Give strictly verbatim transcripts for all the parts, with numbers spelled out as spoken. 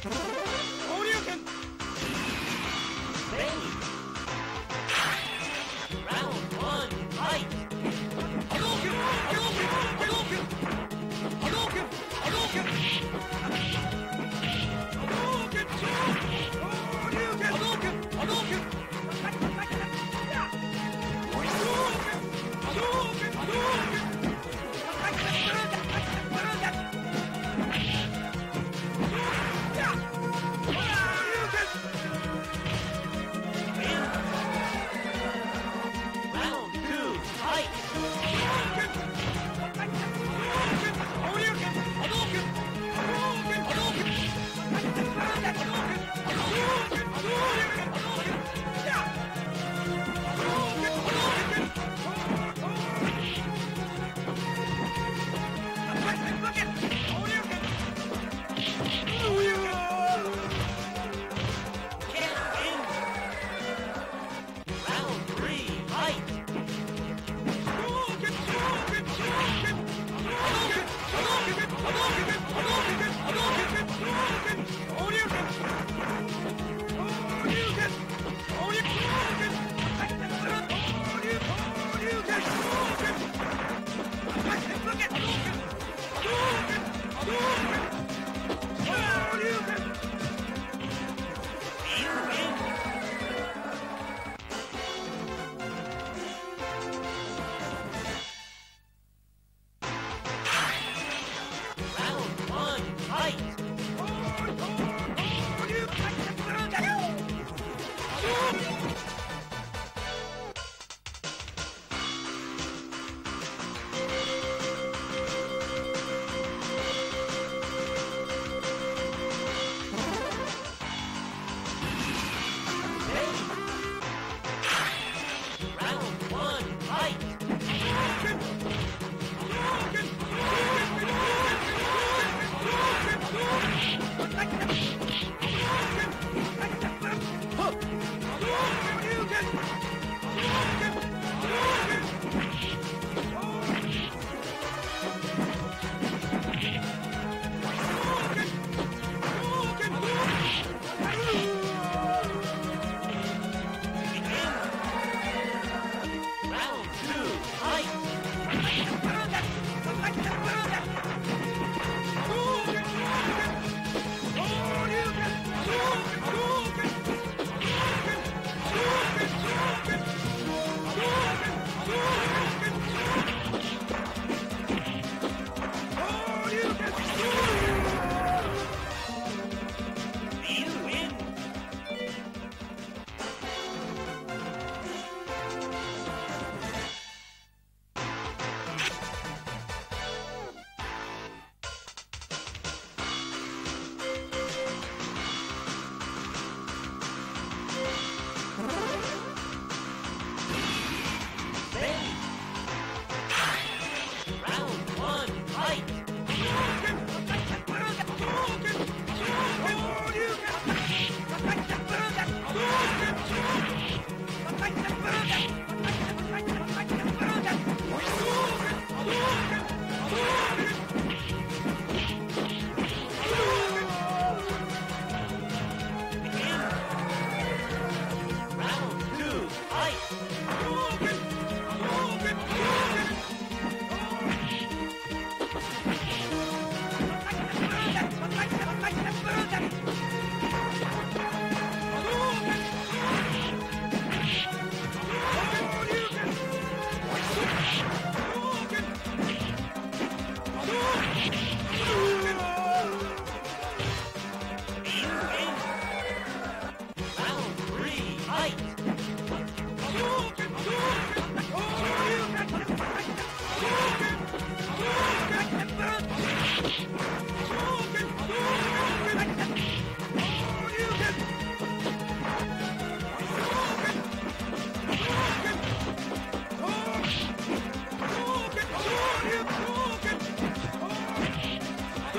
Round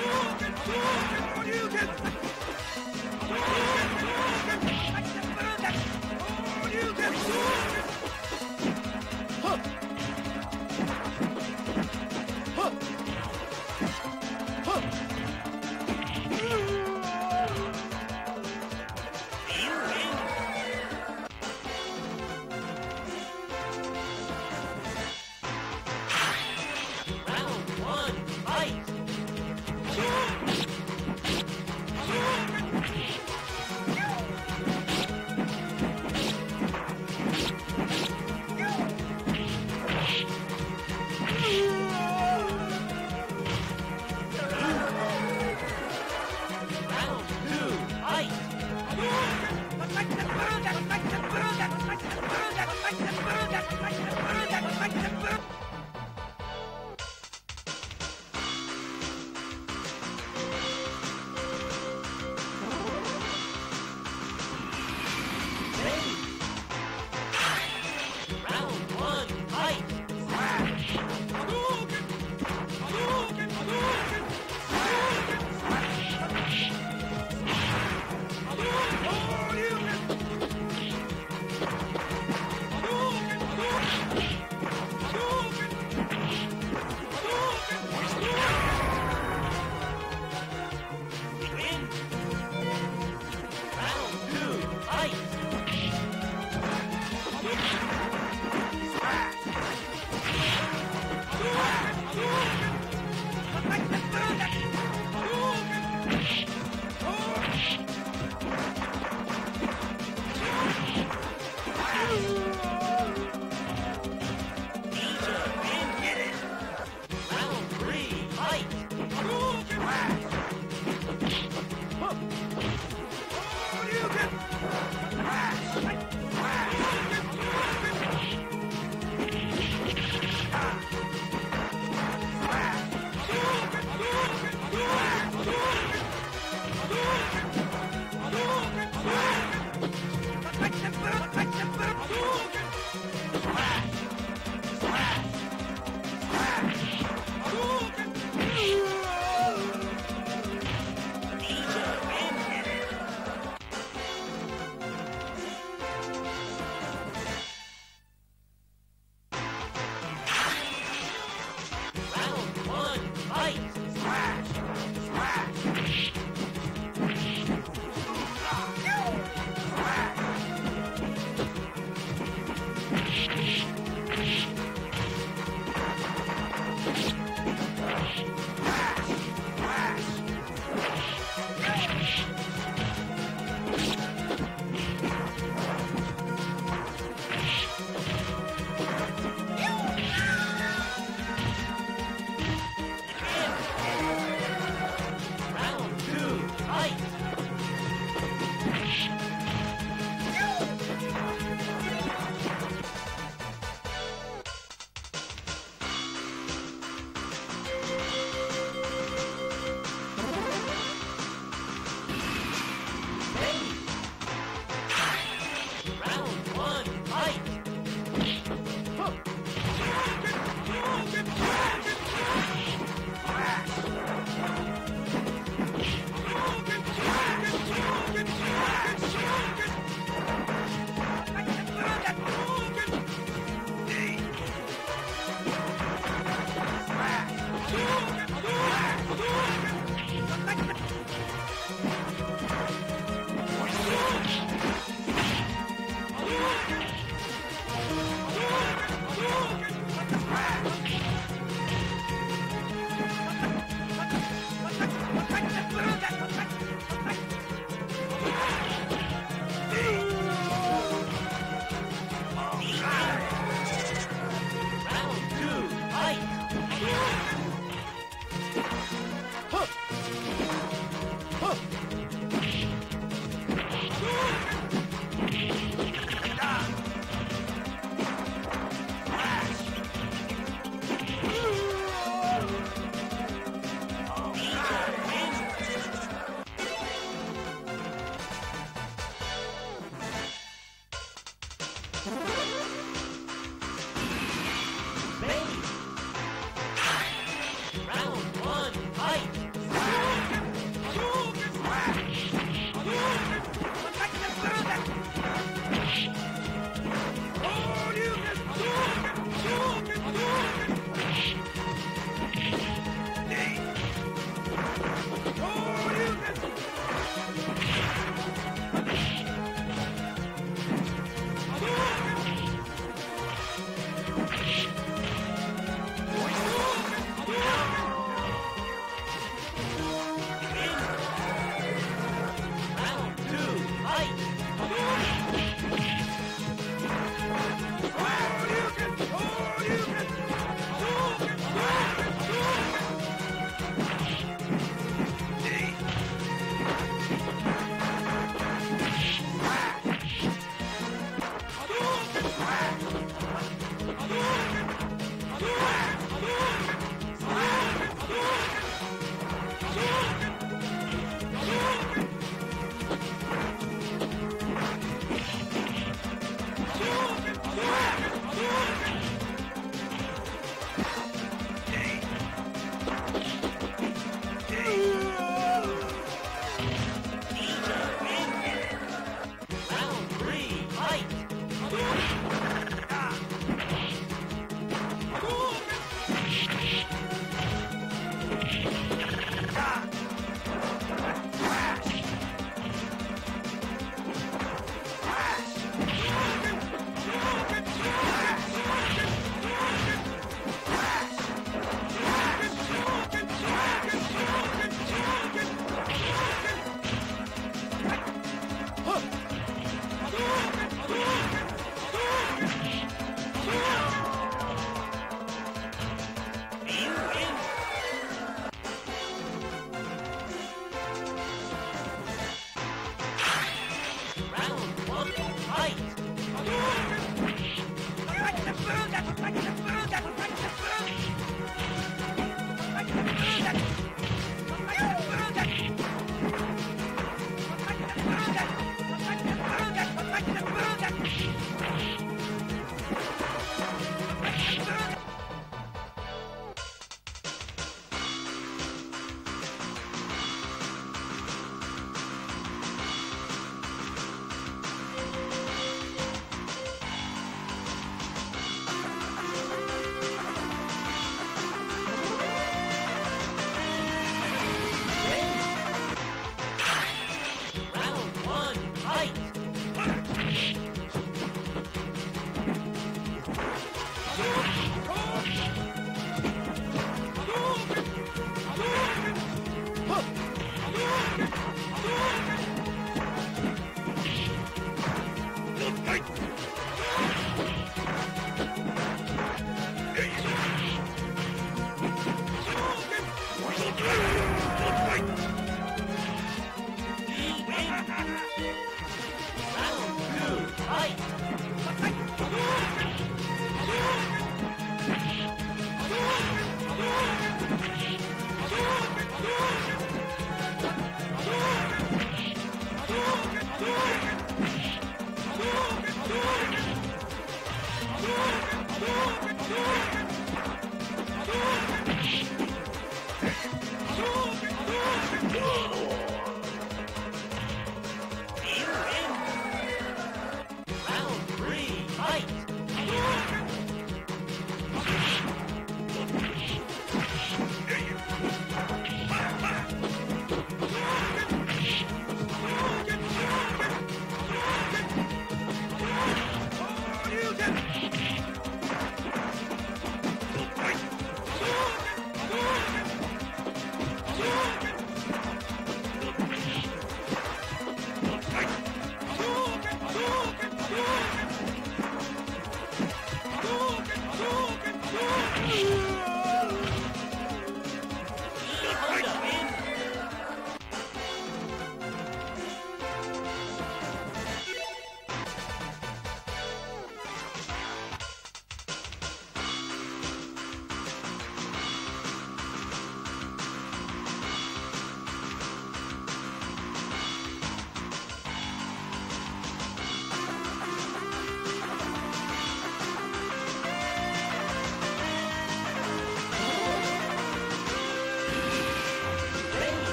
Let's go!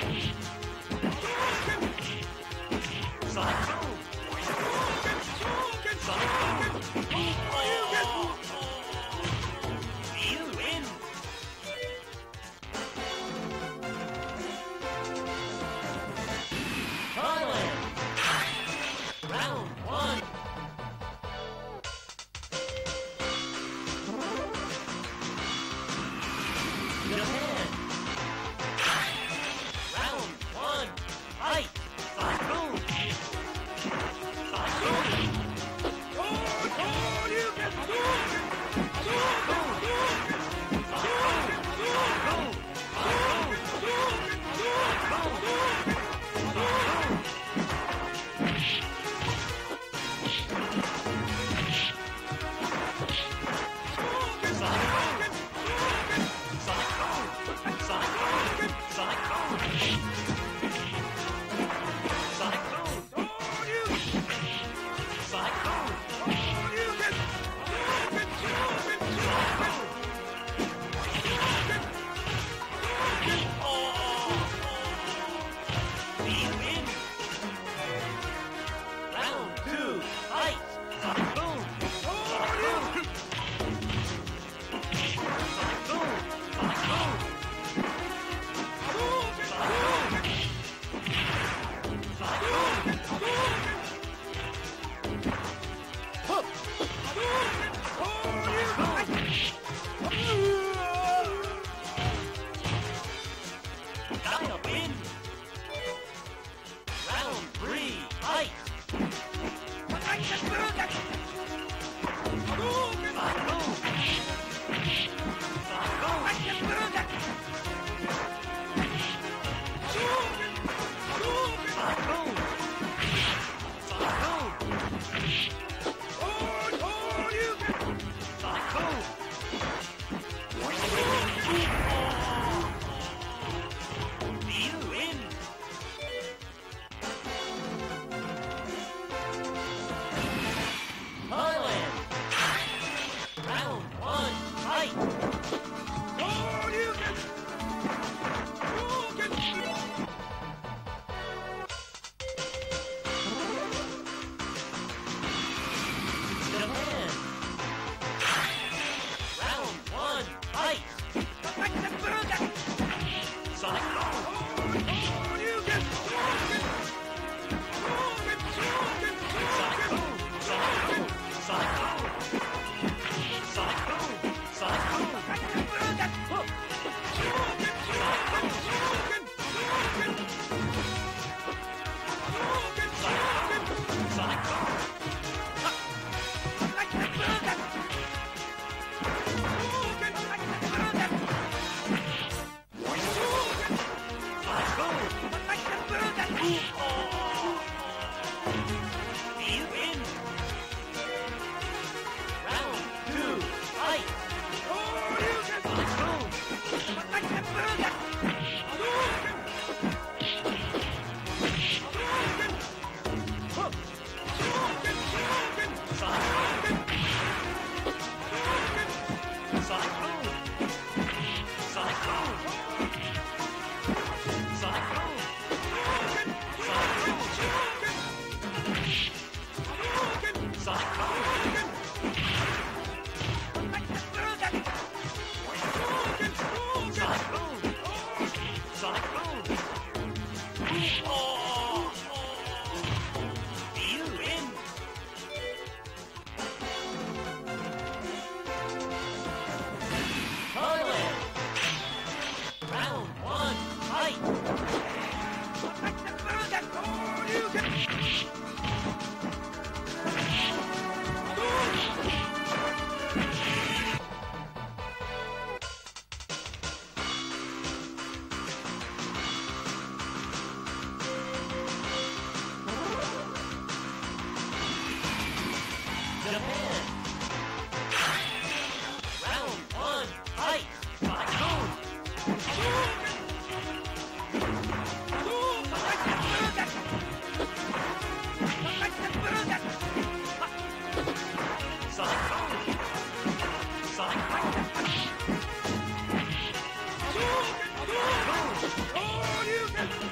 Sonic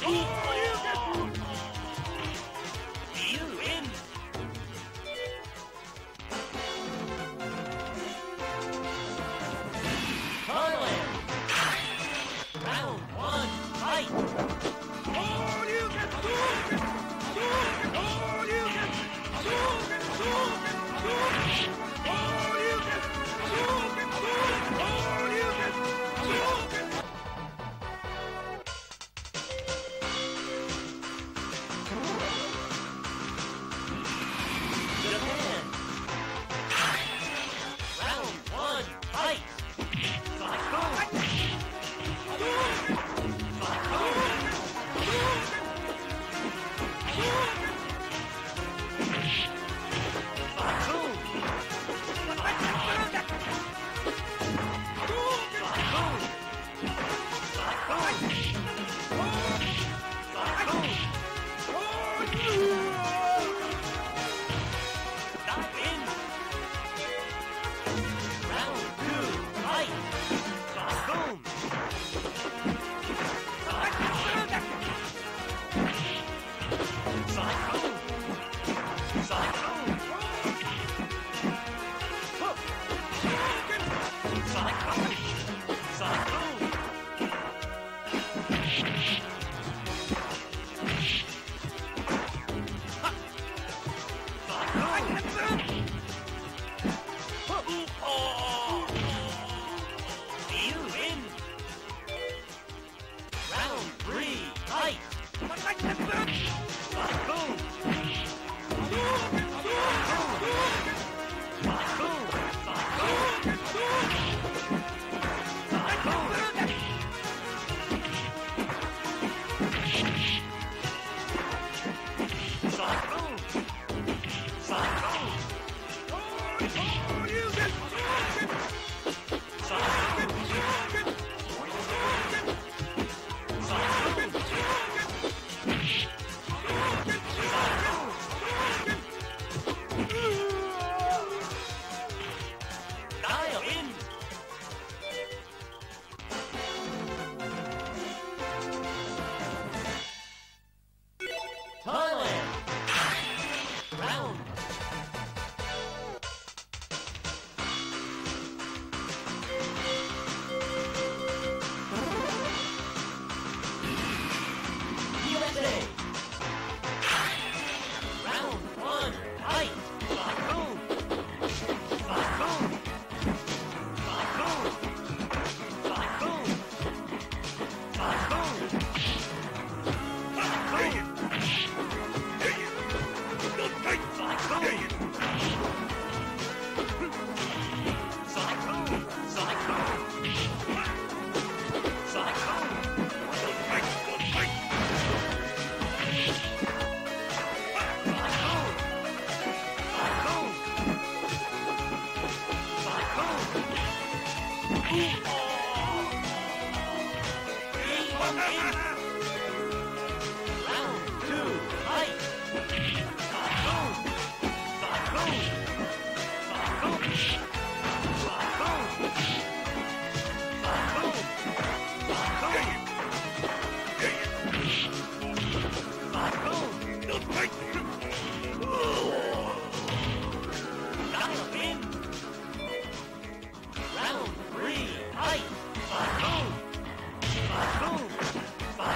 Round three, fight! Fight! Fight!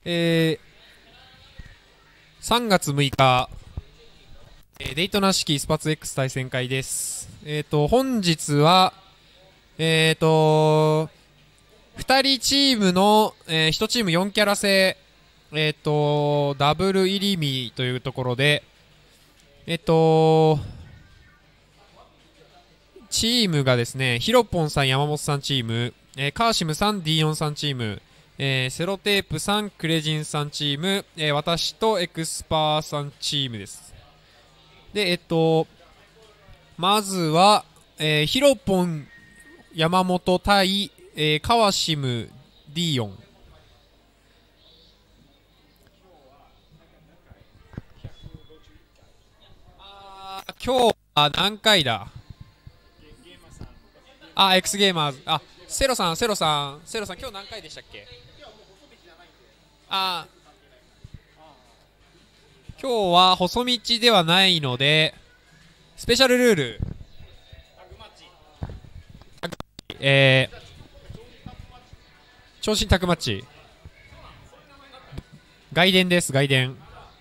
えー、さんがつむいか、えーデイトナ式スパツ X 対戦会です。えっ、と、本日は、えっ、と、ふたりチームの、えー、いちチームよんキャラ制、えっ、と、ダブル入り身というところで、えっ、と、チームがですね、ヒロポンさん、山本さんチーム、えーカーシムさん、ディーヨンさんチーム、えーセロテープさん、クレジンさんチーム、えー私とエクスパーさんチームです。で、えっと、まずは、えーヒロポン、山本対、えーカワシム、ディーヨン。あー今日は何回だ？あ、X ゲーマーズ。あ、セロさん、セロさん、セロさん、今日何回でしたっけ？あー、今日は細道ではないので、スペシャルルール、えー、長身タクマッチ、外伝です、外伝。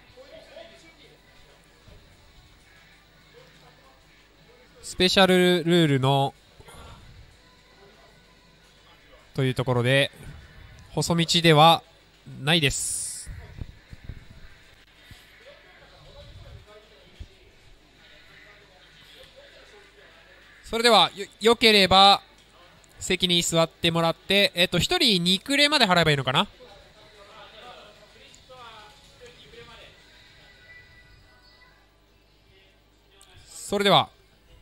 スペシャルルールの、というところで、細道ではないです。それでは、よ、よければ、席に座ってもらって、えっと、ひとりにクレまで払えばいいのかな？それでは、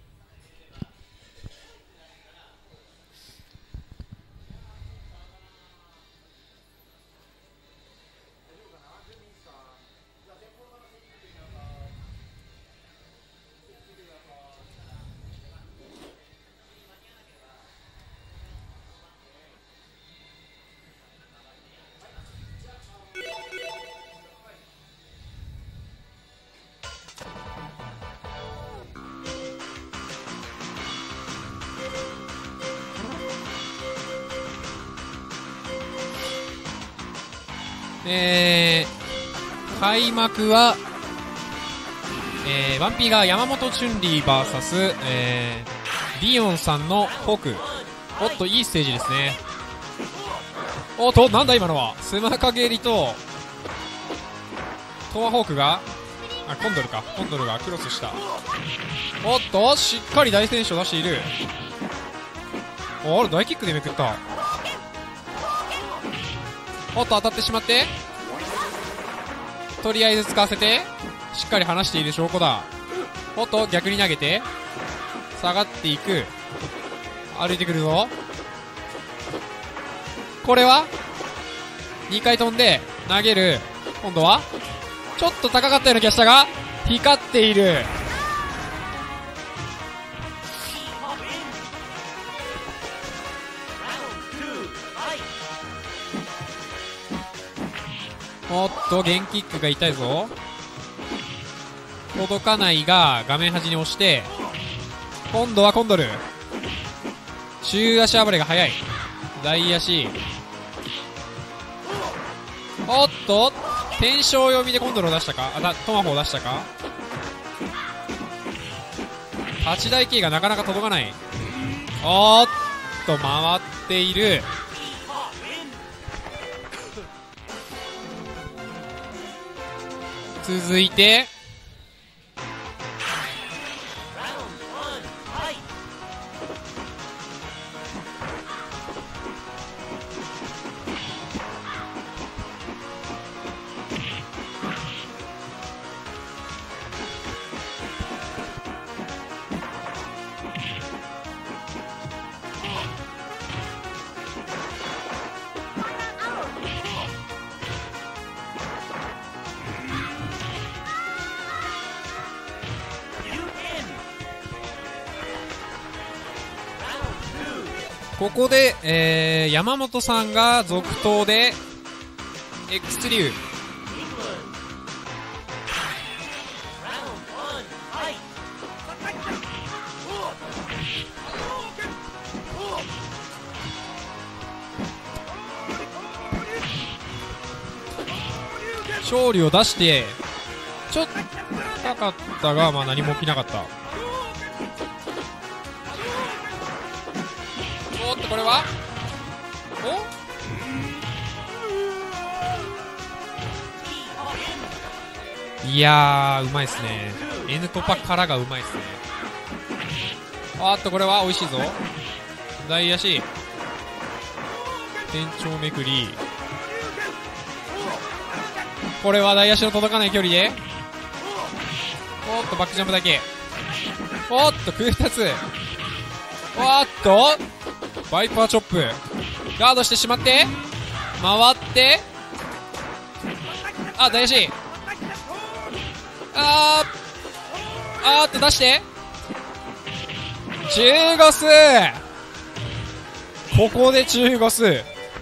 えー、開幕は、えー、ワンピーが山本チュンリー ブイエス、えー、ディオンさんのフォーク。おっと、いいステージですね。おっと、なんだ今のは。スマカゲリと、トマホークが、あ、コンドルか。コンドルがクロスした。おっと、しっかり大選手を出している。おあれ、大キックでめくった。おっと、当たってしまって、とりあえず使わせて、しっかり離している証拠だ。おっと、逆に投げて、下がっていく。歩いてくるぞ。これはにかい飛んで投げる。今度はちょっと高かったような気がしたが、光っている。おっと、ゲンキックが痛いぞ。届かないが画面端に押して、今度はコンドル。中足暴れが速い。大足。おっと、転生読みでコンドルを出したか。あだトマホを出したか。立ち台形がなかなか届かない。おっと、回っている。続いてここで、えー、山本さんが続投で X 流。 勝利を出してちょっと高かったが、まあ何も起きなかった。おっとこれはおいやーうまいっすね。 N コパからがうまいっすね。あーっとこれは美味しいぞ。大足天頂めくり、これは大足の届かない距離で、おっとバックジャンプだけ、おっと空二つ、おっとバイパーチョップ、ガードしてしまって回って、あ大足、あーあーっと出して中ゴス、ここで中ゴス、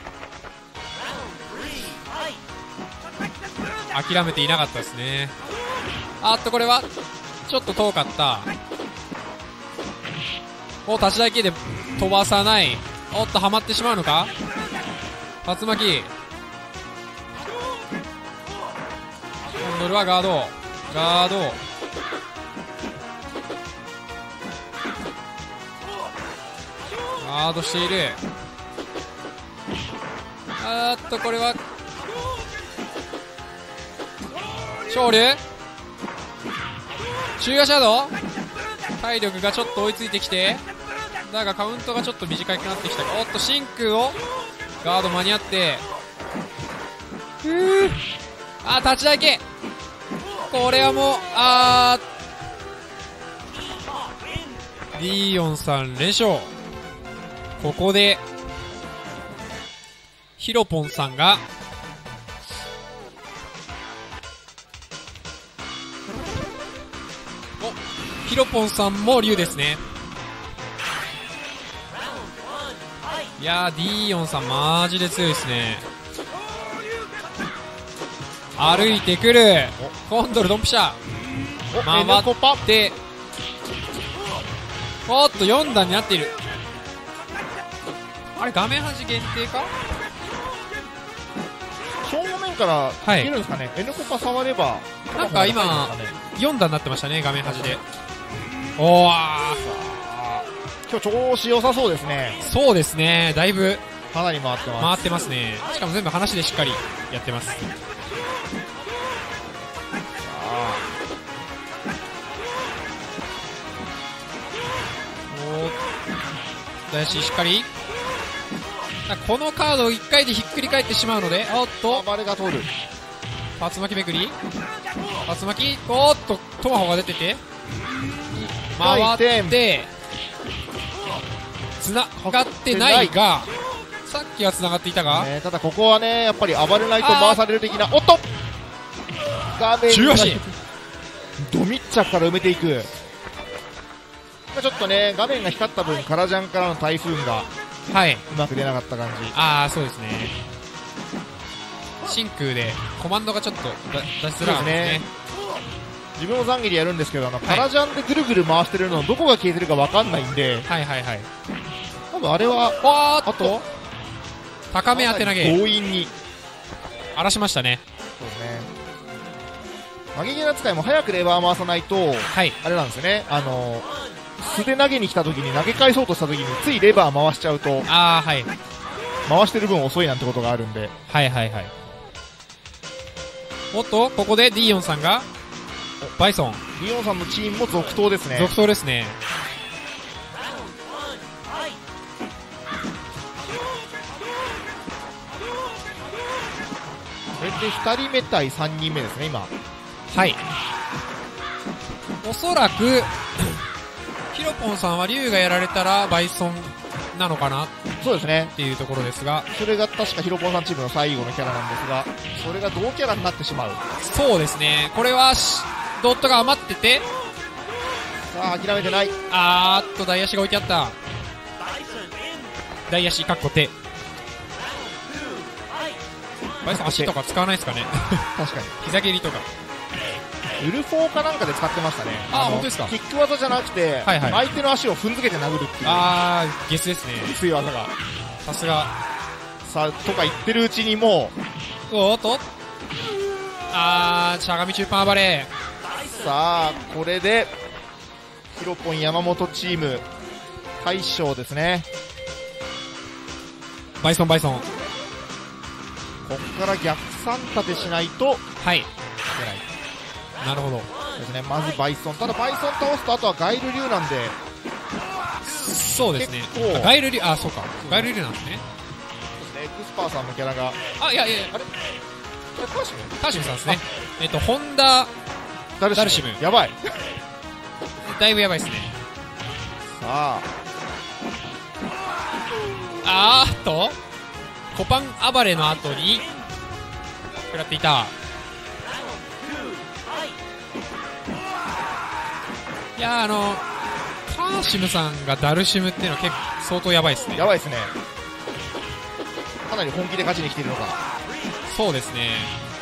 諦めていなかったですね。あっとこれはちょっと遠かった。お立ち台系で飛ばさない。おっとはまってしまうのか、竜巻。コンドルはガードガード、ガードしている。あーっとこれは勝利、中華シャドウ、体力がちょっと追いついてきて、だがカウントがちょっと短くなってきた。おっと真空をガード間に合って、ふー、あー立ち台系、これはもうあーディーヨンさん連勝。ここでヒロポンさんがおヒロポンさんも竜ですね。いやー ディーヨンさんマジで強いですね。歩いてくるコンドルドンピシャ回っておっとよん段になっている。あれ画面端限定か、 正面から見るんですかね、はい、N コパ触ればなんか今よん段になってましたね画面端で。おー今日調子良さそうですね。 そうですね、だいぶかなり回ってます回ってますね。しかも全部話でしっかりやってます。お大ししっかり、このカードをいっかいでひっくり返ってしまうので、おっとバレが通る、 竜巻めくり、竜巻、おっとトマホが出てて回ってつながってないが、さっきはつながっていたが、 ね、ただここはねやっぱり暴れないと回される的な、おっと画面がド密着から埋めていく。ちょっとね画面が光った分カラジャンからの台風がはいうまく出なかった感じ。 ああそうですね、真空でコマンドがちょっと出しづらかったですね。 自分もザンギリやるんですけど、あの、はい、カラジャンでぐるぐる回してるのどこが消えてるか分かんないんで、 はいはいはい、 多分あれはあーっと高め当て投げ強引に荒らしましたね。 そうですね、投げ技使いも早くレバー回さないと、はい、あれなんですよね、あの素で投げに来た時に投げ返そうとした時についレバー回しちゃうと、 あー、はい、 回してる分遅いなんてことがあるんで、 はいはいはい。おっとここでディーヨンさんがバイソン、 ディーヨンさんのチームも続投ですね。 続投ですね。 これでふたりめ対さんにんめですね今。 はい、おそらくヒロポンさんは竜がやられたらバイソンなのかな、 そうですねっていうところですが、それが確かヒロポンさんチームの最後のキャラなんですが、それが同キャラになってしまう。 そうですね、これはドットが余ってて、 さあ諦めてない。 あーっと大足が置いてあった。大足かっこ手、バイソン足とか使わないですかね確かに膝蹴りとかウルフォーかなんかで使ってましたね。 ああ本当ですか。 キック技じゃなくて、はいはい、相手の足を踏んづけて殴るっていう、 ああゲスですね、 ゲスい技がさすがさあとか言ってるうちにもうおーっとあー、しゃがみ中パン暴れ。 さあこれでヒロポン山本チーム大勝ですね。 バイソンバイソン。 ここから逆算立てしないとはい。 いけないなるほど。 ですね。まずバイソン、ただバイソン倒すとあとはガイル流なんで、 そうですね。 結構あガイルリュあ、そうか。ガイルリュなんですね。 そうですね、エクスパーさんのキャラが、 あ、いやいやいや、 あれこれカーシムカーシムさんですね。えっと、ホンダ、 ダルシムダルシムやばいだいぶやばいですね。 さああーっと、コパン暴れの後に、食らっていた。いやー、あの、カーシムさんがダルシムっていうのは結構相当やばいですね。 やばいですね。かなり本気で勝ちに来ているのか。 そうですね。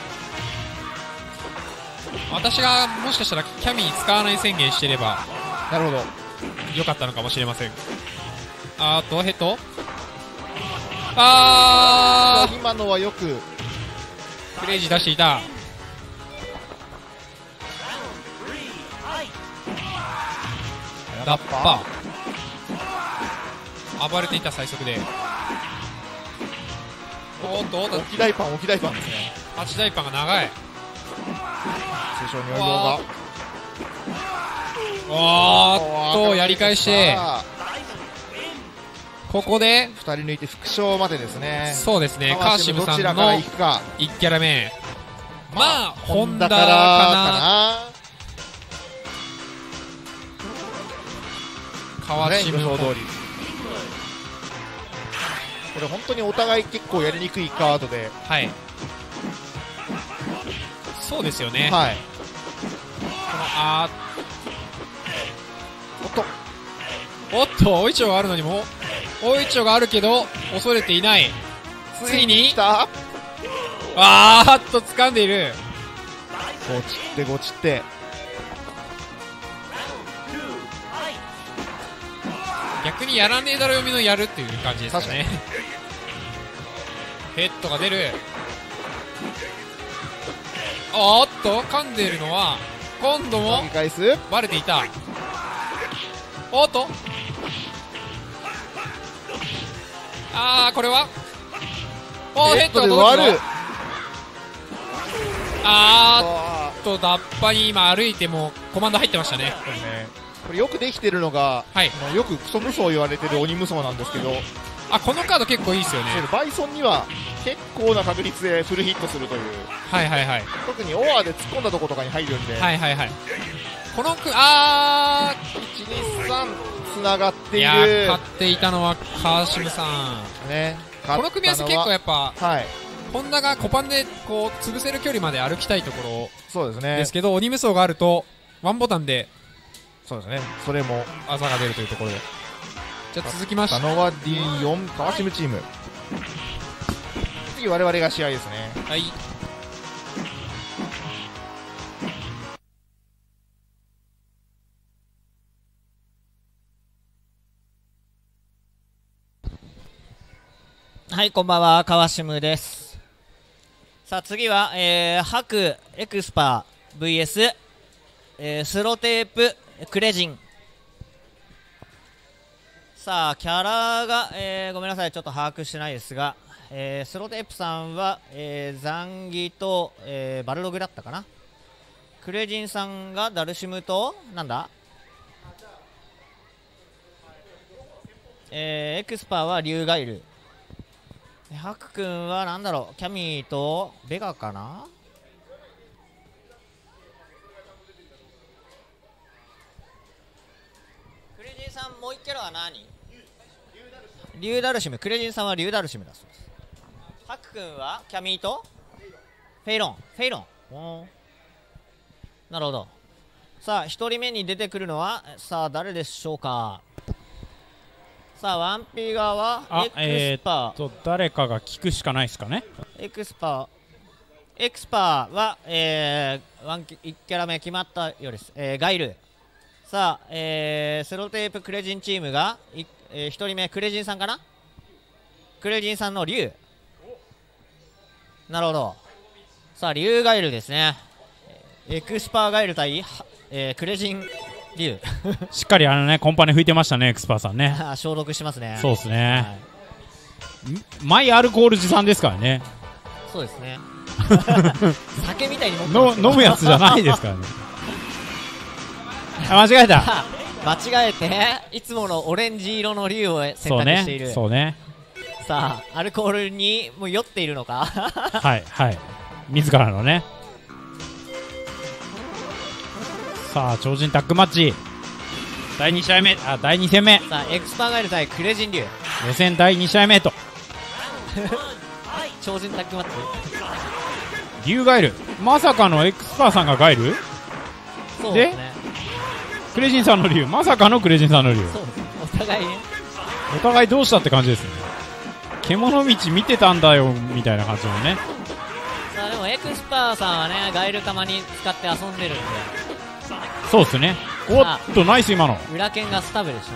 私がもしかしたらキャミー使わない宣言してればなるほど。 良かったのかもしれません。あーっと、ヘッドあー、 今のはよくクレイジー出していた。ダッパー暴れていた最速で。おーっと、 置き大パン置き大パンですね。 はち大パンが長い。 通称においがおーっと、やり返してさあここでふたり抜いて副賞までですね。 そうですね、カーシムさんどちらからの行くか。 いちキャラ目、まあホンダかからかな。 な。 川ね、予島想通り。これ本当にお互い結構やりにくいカードで、 はい、そうですよね。 はい。 このあおっと、 ーおっと、大いちょうがあるのにも大いちょうがあるけど恐れていない。ついに来た。 あーっと掴んでいる。 ごちってごちって。 逆にやらねえだろ読みのやるっていう感じですかね。ヘッドが出る。おーっと噛んでいるのは今度も投げ返す。 バレていた。おーっと、あー、これはおー、ヘッドがで届くの割る。 ああーっと、ダッパに今歩いてもコマンド入ってましたね。 ーそうですね。これよくできてるのが、 はい、 あのよくクソ無双言われてる鬼無双なんですけど、 あ、このカード結構いいですよね。 バイソンには結構な確率でフルヒットするという、 はいはいはい特にオアで突っ込んだところとかに入るんで、 はいはいはい。このくあいち、に、さんつながってー、いいやー、 る勝っていたのはカーシムさん。 ね。 この組み合わせ結構やっぱはい、 ホンダがコパンでこう潰せる距離まで歩きたいとこそうですね。 ろですけど、鬼無双があるとワンボタンでそうですね。それも技が出るというところで。じゃあ続きまして、 佐野は ディーよん 川島チーム。次我々が試合ですね。 はい、 はい、こんばんは、川島です。さあ、次は、えー、ハクエクスパー ブイエス、えー、スロテープクレジン。さあ、キャラが、えー、ごめんなさい、ちょっと把握してないですが、えー、スロテープさんは、えー、ザンギと、えー、バルログだったかな。クレジンさんがダルシムと、なんだえー、エクスパーはリュウガイル。ハク君はなんだろう、キャミーとベガかな。クレジンさんもう一キャラは何？リュウダルシム。クレジンさんはリュウダルシムだそうです。ハク君はキャミーとフェイロン。フェイロン。おー、なるほど。さあひとりめに出てくるのはさあ誰でしょうか。さあワンピー側はあエクスパー、 えー、っと誰かが聞くしかないですかね。 エクスパーエクスパーは、えー、ワンキいちキャラ目決まったようです、えー、ガイル。さあ、えー、セロテープクレジンチームがい、えー、ひとりめクレジンさんかな。クレジンさんの竜。なるほど。 さあ竜ガエルですね。エクスパーガエル対、えー、クレジン竜しっかりあのねコンパネ拭いてましたねエクスパーさんね。 消毒しますね。 そうですね、 はい、 マイアルコール持参ですからね。 そうですね酒みたいに持ってますの飲むやつじゃないですからねあ間違えた間違えていつものオレンジ色の竜を選択している。 そうね、そうね。 さあアルコールにもう酔っているのかはいはい自らのね。さあ超人タッグマッチだいに試合目、あだいに戦目。 さあエクスパーガエル対クレジン竜予選だいに試合目と超人タッグマッチ。 竜ガエルまさかのエクスパーさんがガエルそうですね。 クレジンさんの竜まさかのクレジンさんの竜。 そうですね。お互いねお互いどうしたって感じですね。獣道見てたんだよみたいな感じのね。 さあでもエクスパーさんはねガエル釜に使って遊んでるんで。 そうっすね。おっとナイス今の裏剣がスタブでしたね。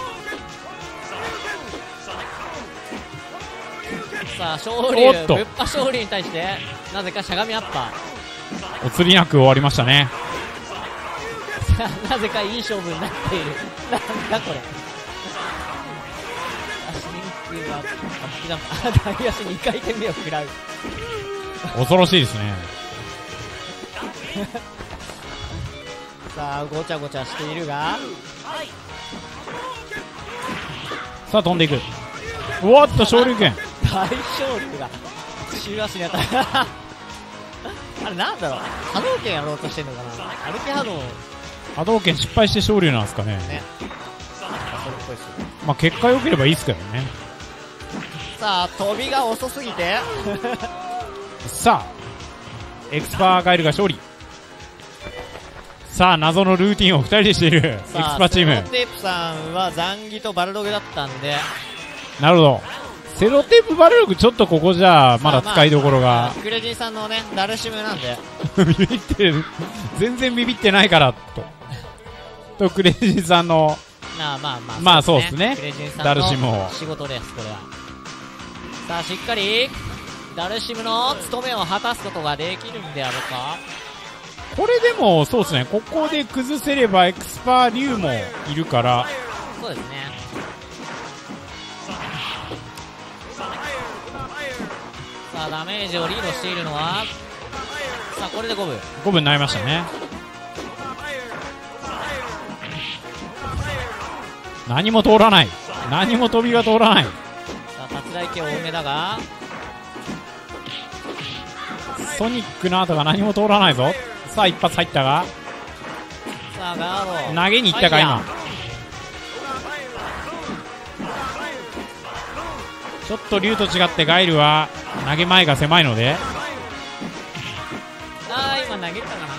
さあ勝利おっとぶっぱ勝利に対してなぜかしゃがみアッパお釣りなく終わりましたね。 ーなぜかいい勝負になっているなんだこれ。足リンクはあ大足にかい転目を食らう恐ろしいですねさあごちゃごちゃしているがさあ飛んでいく。おっと昇竜拳大勝利が中足に当たるあれなんだろう波動拳やろうとしてんのかな。歩き波動波動拳失敗して昇竜なんですかね。 ねそれっぽいっすよ。 まあ結果良ければいいですけどね。 さあ飛びが遅すぎてさあエクスパーガエルが勝利。さあ謎のルーティンをふたりでしているエクスパーチーム。 セロテープさんはザンギとバルドグだったんで。 なるほど。セロテープバルログちょっとここじゃまだ使いどころが、 クレジンさんのねダルシムなんでビビってる全然ビビってないからととクレジンさんのまあまあまあまあそうですねクレジンさダんのルシムを仕事ですこれは。さあしっかりダルシムの務めを果たすことができるんであるか。 これでもそうですねここで崩せればエクスパー竜もいるからそうですね。さあダメージをリードしているのはさあこれでごぶごぶになりましたね。何も通らない何も飛びが通らない。 さあ達大家多めだがソニックの後が何も通らないぞ。さあ一発入ったがさあガード投げに行ったか今。ちょっと竜と違ってガイルは投げ前が狭いのであー今投げたかな。なん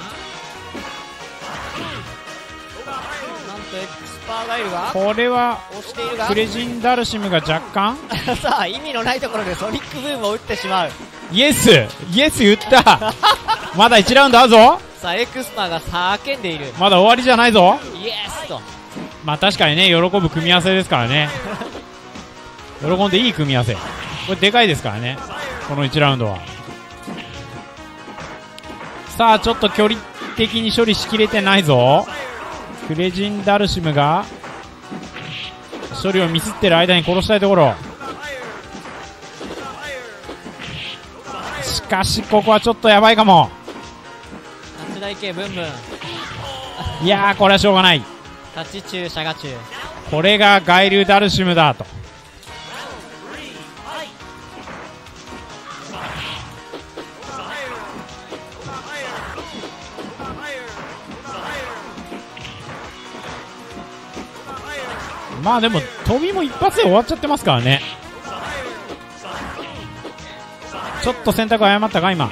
とエクスパーガイルがこれは押しているがクレジンダルシムが若干さあ意味のないところでソニックブームを打ってしまう。 イエスイエス言ったまだいちラウンドあるぞ。 さあエクスパーが叫んでいる。 まだ終わりじゃないぞ。 イエスとまあ確かにね喜ぶ組み合わせですからね喜んでいい組み合わせこれでかいですからねこのいちラウンドは。さあちょっと距離的に処理しきれてないぞ。クレジンダルシムが処理をミスってる間に殺したいところ。しかしここはちょっとやばいかも。 達大家ブンブンいやーこれはしょうがない。 タチ中シャガ中これがガイルダルシムだと。まあでも飛びも一発で終わっちゃってますからね。ちょっと選択誤ったか今。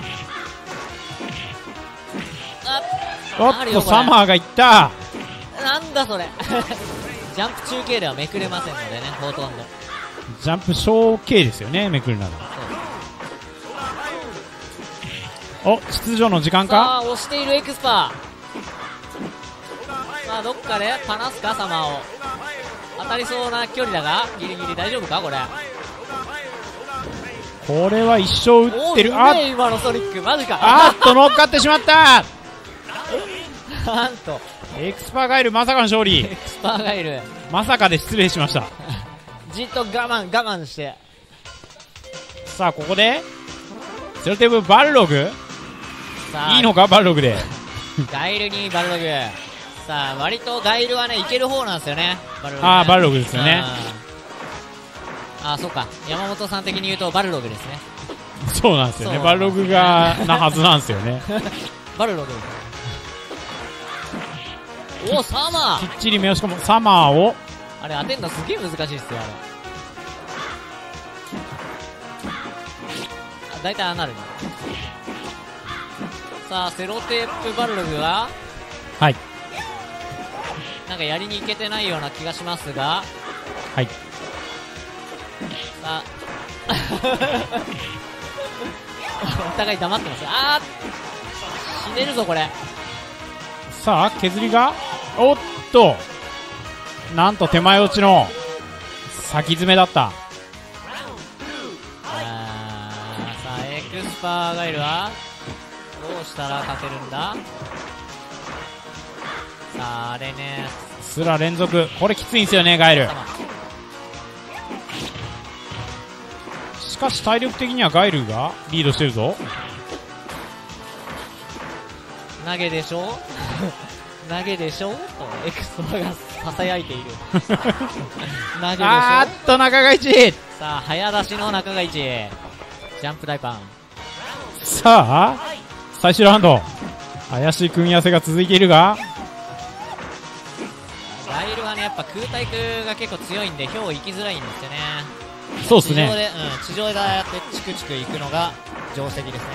おっとサマーがいった。 なんだそれジャンプ中継ではめくれませんのでねほとんどジャンプ小径ですよねめくるなら。お秩序の時間さあか。 押しているエクスパー。さあどっかでパナすかサマーを当たりそうな距離だがギリギリ大丈夫かこれ。 これは一生打ってる。あおー、うめえ今のソニックマジか。 あーっと乗っかってしまった。 なんとエクスパーガイルまさかの勝利。 エクスパーガイルまさかで失礼しました。 じっと我慢我慢して、 さあここでセロテーブバルログさあいいのか、バルログで。 ガイルにバルログ。さあ割とガイルはねいける方なんですよね、バルログ、ね、 ああバルログですよね。 ああそうか、山本さん的に言うとバルログですね。 そうなんですよね、 そうバルログがなはずなんですよね。 バルログおおサーマーきっちり目をしかもサマーをあれ当てんのすげえ難しいですよあれ。あ大体ああなるね。さあセロテープバルログははいなんかやりにいけてないような気がしますが、 はいさあお互い黙ってます。あー死ねるぞこれ。 さあ削りがおっとなんと手前落ちの先詰めだった。 あーさあエクスパーガイルはどうしたら勝てるんだ。さああれねすら連続、これきついんですよねガイル。しかし体力的にはガイルがリードしてるぞ。 投げでしょ投げでしょとエクスパーがささやいている投げでしょ。 あーっと中が一。 さあ早出しの中が一ジャンプ大パン。 さあ最終ラウンド怪しい組み合わせが続いているが、 ガイルはねやっぱ空対空が結構強いんでヒョウ行きづらいんですよね。 そうです地上で、 ね。 うん、地上でああやってチクチク行くのが定石ですね。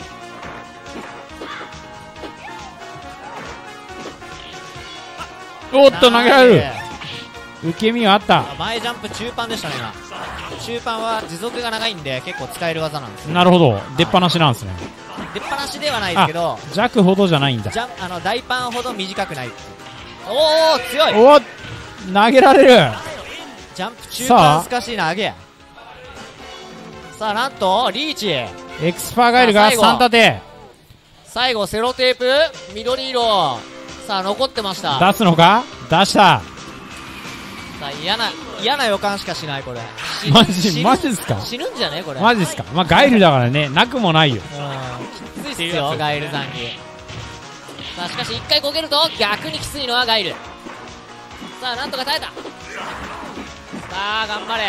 おっと投げられる。 る受け身はあった。 前ジャンプ中パンでしたね今。中パンは持続が長いんで結構使える技なんですよ。 なるほど、出っ放しなんですね。 出っ放しではないですけど弱ほどじゃないんだ。 ジャンあの大パンほど短くない。おお強い。 おっ投げられる。 ジャンプ中パンすかしいな、上げ。さあなんとリーチエクスパーガイルがさあ最後さん立て最後セロテープ緑色。さあ残ってました。 出すのか、出した。 さあ嫌な嫌な予感しかしないこれ。死ぬマジ死ぬマジっすか。 死ぬんじゃねこれ。 マジっすか。まあガイルだからね、なくもないよ。 うんきついっすよガイル残機。さあしかしいっかいこけると逆にきついのはガイル。さあなんとか耐えた。さあ頑張れ。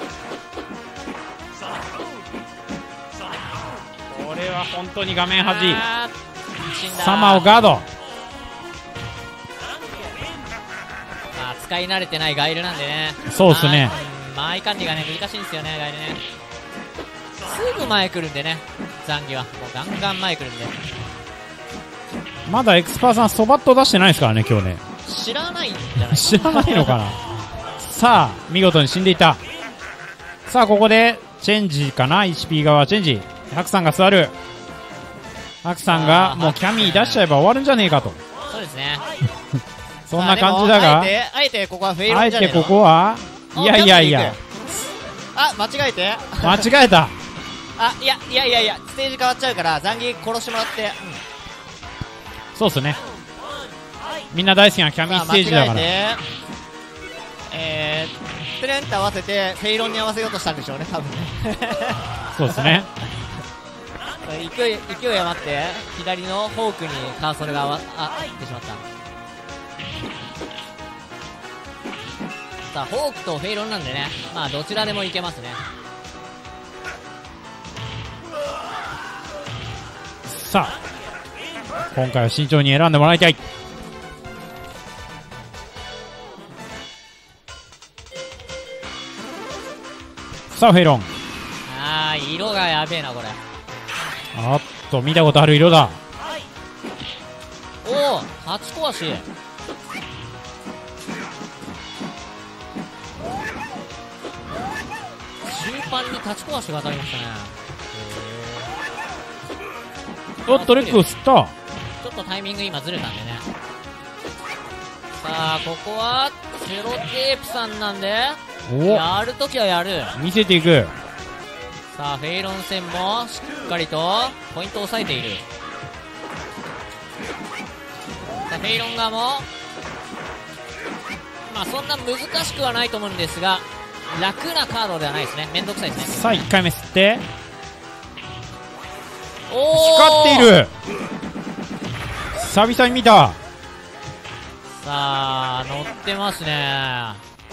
これは本当に画面端。 あー死んだ。 サマーをガード。 まあ使い慣れてないガイルなんでね。 そうっすね。 まあ間合い管理がね難しいんですよねガイルね。すぐ前来るんでね残機はもうガンガン前来るんで。 まだエクスパーさんそばっと出してないですからね今日ね。 知らないんじゃない知らないのかな。さあ見事に死んでいた。さあここでチェンジかな。 エイチピー 側チェンジ。ハクさんが座る。ハクさんがもうキャミー出しちゃえば終わるんじゃねえかと。 そうですね。 そんな感じだが、 あえてあえてここはフェイロあえンじゃねえの。 てここはいやいやいやあ間違えて間違えた。 あいやいやいやいやステージ変わっちゃうから残機殺してもらって、 そうっすね。みんな大好きなキャミーステージだから。 間違えてえー、テレンと合わせてフェイロンに合わせようとしたんでしょうね多分ね。 そうですね。 勢い勢い余って左のフォークにカーソルがあわあいってしまった。さあフォークとフェイロンなんでねまあどちらでもいけますね。 さあ今回は慎重に選んでもらいたい。さあフェイロン。 あー色がやべえなこれ。 あっと見たことある色だ。 おお八壊し。中盤に立ち壊しが当たりましたね。 おっとレックを吸った。 ちょっとタイミング今ずれたんでね。さあここはセロテープさんなんでおやるときはやる。 見せていく。 さあフェイロン戦もしっかりとポイントを抑えている。さあフェイロン側もまあそんな難しくはないと思うんですが、楽なカードではないですね。めんどくさいですね。 さあいっかいめ吸ってお光っている。久々に見た。 さあ乗ってますね。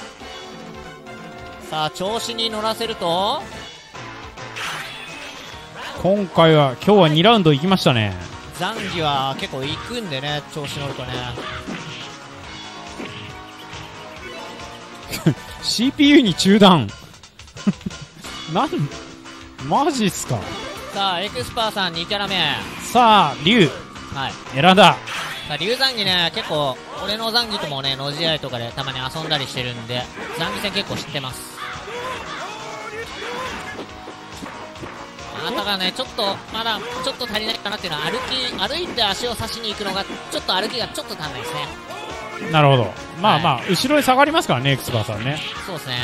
さあ調子に乗らせると、 今回は今日はにラウンド行きましたね。 ザンギは結構行くんでね、調子乗るとね。 シーピーユー に中断なんマジっすか。 さあエクスパーさんにキャラ目。 さあ竜はい。 選んだ。 さあ竜ザンギね、結構俺のザンギともね野試合とかでたまに遊んだりしてるんで、ザンギ戦結構知ってます。あただね、ちょっとまだちょっと足りないかなっていうのは、歩き歩いて足を刺しに行くのがちょっと歩きがちょっと足んないですね。 なるほど。まあまあ、 は後ろに下がりますからね、エクスパーさんね。 そうですね。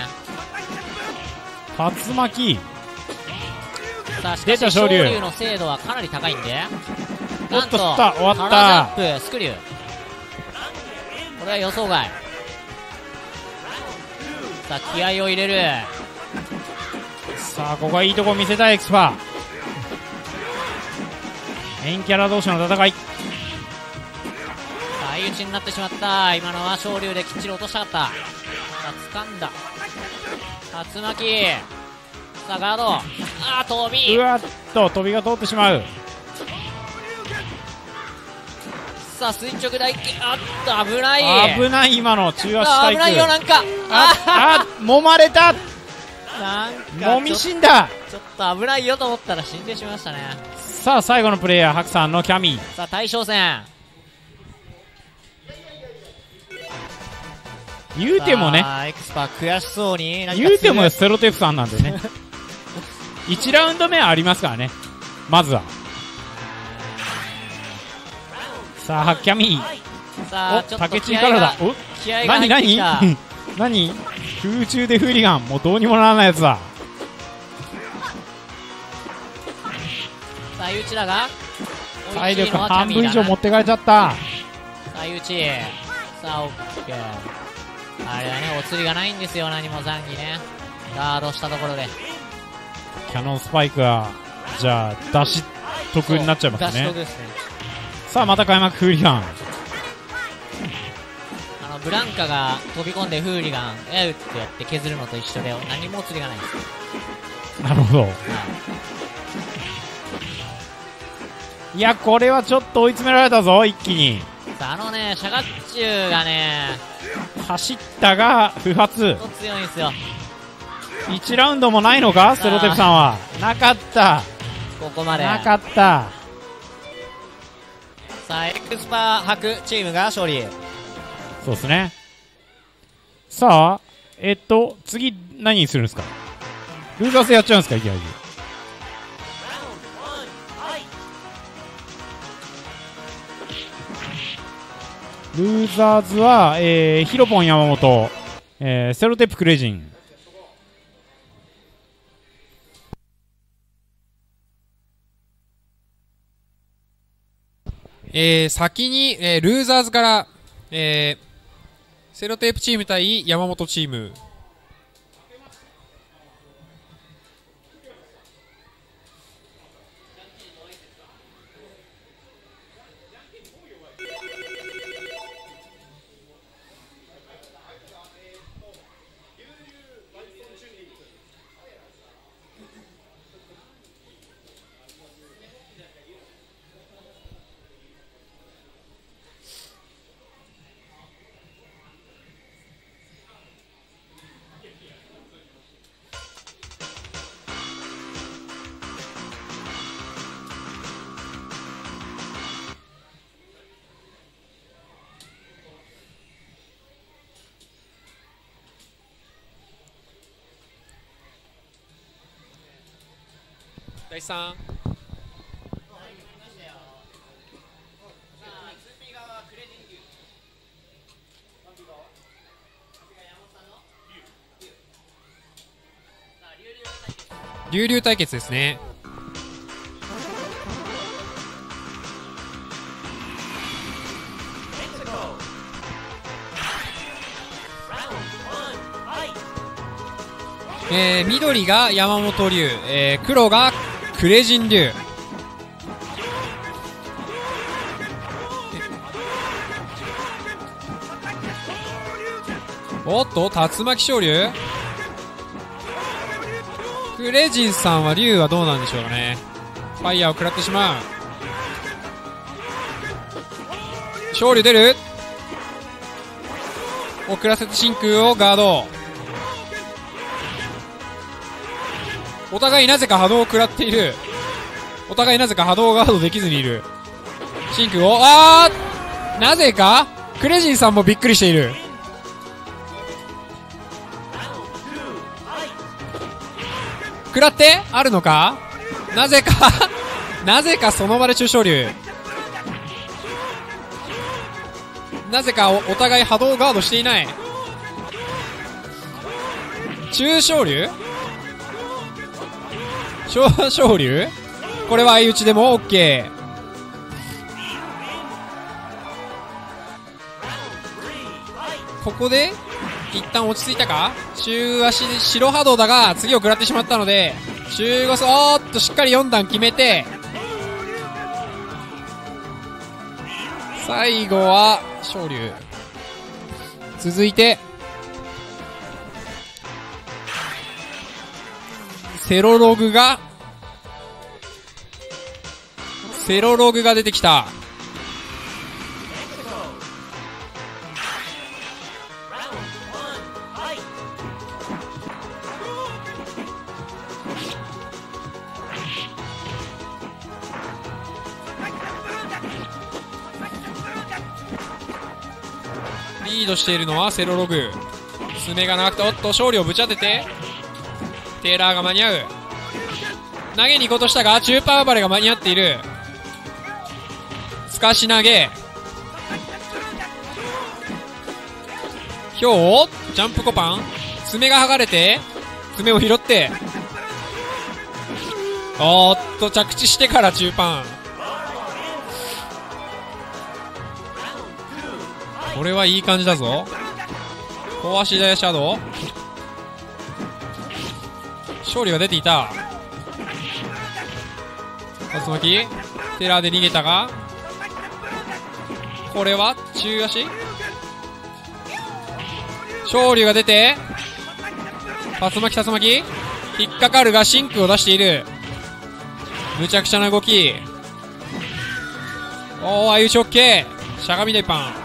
竜巻。 さあしかし出た昇竜昇竜の精度はかなり高いんで、 おっとなんと吸った終わったカラージャンプスクリュー、これは予想外。さあ気合を入れる。 さあここはいいとこ見せたいエクスパー。メインキャラ同士の戦い。 相打ちになってしまった。今のは昇竜できっちり落としたかった。さあ掴んだ竜巻。さあガード、あー飛び。 うわっと飛びが通ってしまう。 さあ垂直台形、あっと危ない。 危ない。今の中足体育。 あ危ないよ。なんかああ揉まれた。 なんか揉み死んだ。 ちょっと危ないよと思ったら死んでしまいましたね。 さあ最後のプレイヤーハクさんのキャミー。 さあ大将戦。 言うてもね、 さあエクスパー悔しそうに何か言うてもすセロテフさんなんでねいちラウンド目はありますからね。まずはさあキャミー。 さあちょっと竹気合が内からだ。お気合が入何ってきた。 何何空中でフーリガン。もうどうにもならないやつだ。 さあ相打ちだが体力追いついのはキャ半分以ミーだな。 上持ってかれちゃった。 相打ち。さあオッケー。あれはねお釣りがないんですよ。何もザンギねガードしたところでキャノンスパイクはじゃあ出し得になっちゃいますね。 出し得ですね。 さあまた開幕フーリガン。 あのブランカが飛び込んでフーリガンえうってやって削るのと一緒で何もお釣りがないですよ。 なるほど。 はいいやこれはちょっと追い詰められたぞ一気に。 さああのねシャガッチュウがね走ったが不発。 ほんと強いんですよ。 いちラウンドもないのかセロテフさんは。なかった。 ここまで。 なかった。 さあエクスパー博チームが勝利。 そうですね。さあえっと次何にするんですか。ルーザースやっちゃうんですかいきなり。ルーザーズは、えー、ヒロポン山本、えー、セロテップクレジン。 えー、先に、えー、ルーザーズから、えー、セロテープチーム対山本チーム。第三。 龍竜対決ですね。えー、緑が山本龍、えー、黒がクレジン龍。おっと竜巻昇龍。クレジンさんは龍はどうなんでしょうかね。ファイヤーを食らってしまう。昇龍出る。遅らせて真空をガード。お互いなぜか波動を食らっている。お互いなぜか波動ガードできずにいる。真空を、あーなぜかクレジンさんもびっくりしている。食らってあるのか。なぜかなぜかその場で中昇龍。なぜか お, お互い波動ガードしていない。中昇龍小昇龍。これは相打ちでも OK。 ここで一旦落ち着いたか。中足で白波動だが次を食らってしまったので中腰、おーっとしっかりよん段決めて最後は昇龍。続いてセロログがセロログが出てきた。リードしているのはセロログ。爪が長くて、おっと勝利をぶち当ててテーラーが間に合う。投げに行こうとしたが中パーバレが間に合っている。すかし投げ。ひょうをジャンプコパン。爪が剥がれて爪を拾っておーっと着地してから中パン。これはいい感じだぞ。小足でシャドウ。勝利が出ていた。竜巻テラーで逃げたがこれは中足。勝利が出て竜巻竜巻引っかかるが真空を出している。むちゃくちゃな動き。おー、ああいうショッケー。しゃがみでパン。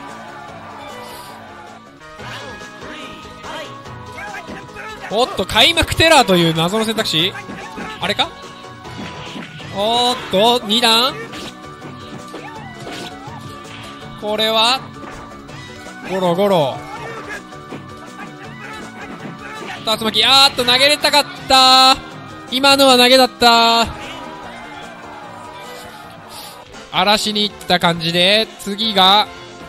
おっと開幕テラーという謎の選択肢。あれか。おーっとに段。これはゴロゴロ。竜巻、あーっと投げれたかった。今のは投げだった。荒らしに行った感じで次が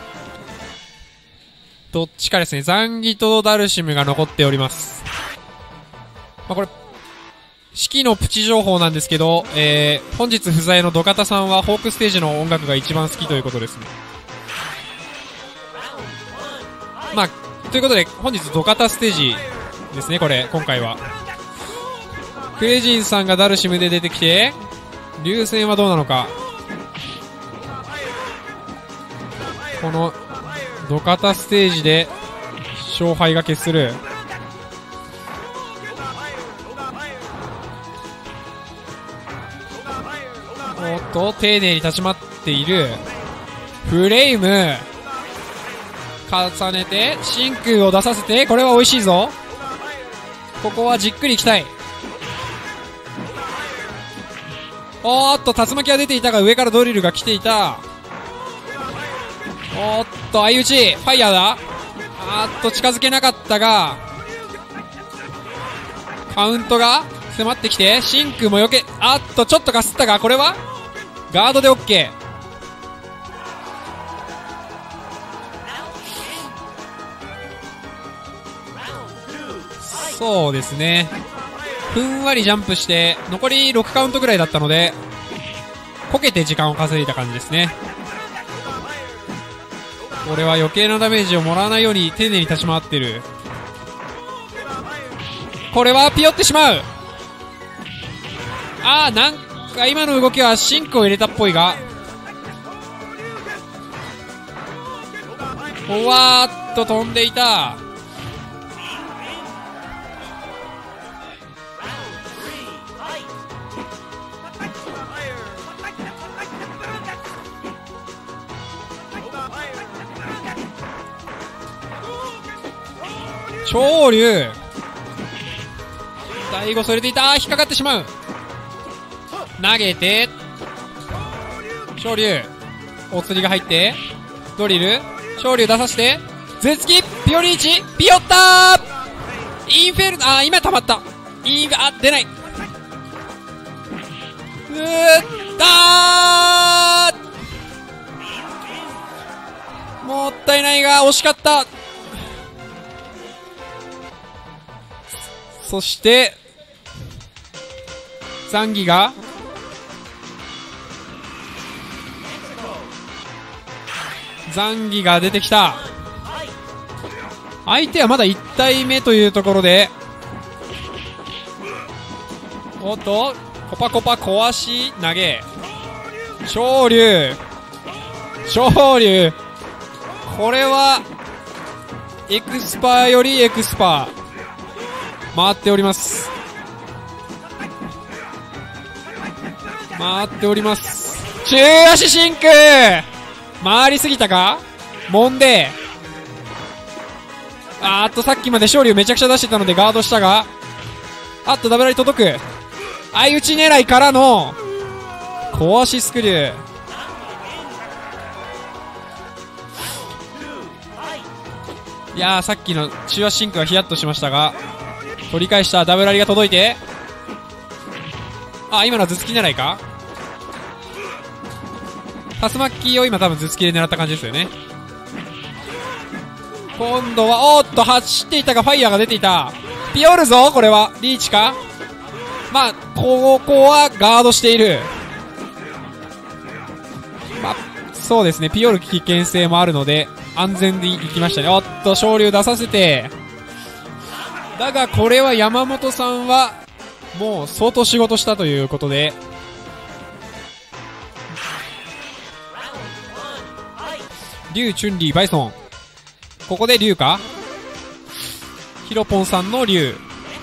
どっちかですね。ザンギとダルシムが残っております。まあ、これ式のプチ情報なんですけど、えー、本日不在のドカタさんはホークステージの音楽が一番好きということですね。まあということで本日ドカタステージですね。これ今回はクレジンさんがダルシムで出てきて流線はどうなのか。このドカタステージで勝敗が決する。おっと丁寧に立ち回っている。フレイム重ねて真空を出させて、これは美味しいぞ。ここはじっくりいきたい。おーっと竜巻が出ていたが上からドリルが来ていた。おーっと相打ちファイヤーだ。あーっと近づけなかったがカウントが迫ってきて真空もよけ、あーっとちょっとかすったがこれはガードで OK。 そうですね。 ふんわりジャンプして残りろくカウントぐらいだったのでこけて時間を稼いだ感じですね。これは余計なダメージをもらわないように丁寧に立ち回ってる。これはピヨってしまう。あー、なんか今の動きはシンクを入れたっぽいが、ふわーっと飛んでいた。昇竜最後それでいた。引っかかってしまう。投げて昇竜、お釣りが入ってドリル、昇竜出させて絶キピオリーチ、ピヨったー。インフェルノ、あー今溜まった。インフェ、あ出ない。うーったー、もったいないが惜しかった。そしてザンギがザンギが出てきた。相手はまだいち体目というところで、おっとコパコパ壊し投げ、昇竜昇竜、これはエクスパーよりエクスパー回っております。回っております。中足シンク回りすぎたか。もんで、あーっとさっきまで勝利をめちゃくちゃ出してたのでガードしたが、あっとダブラリ届く。相打ち狙いからの小足スクリュー。いやー、さっきの中足シンクはヒヤッとしましたが、取り返したダブラリが届いて、あ、今のは頭突き狙いか。竜巻を今多分頭突きで狙った感じですよね。今度はおーっと走っていたがファイヤーが出ていた。ピヨるぞ。これはリーチか。まあここはガードしている。まあそうですね、ピヨる危険性もあるので安全に行きましたね。おっと昇竜出させて、だがこれは山本さんはもう相当仕事したということで、竜、チュンリー、バイソン、ここで竜か。ヒロポンさんの竜。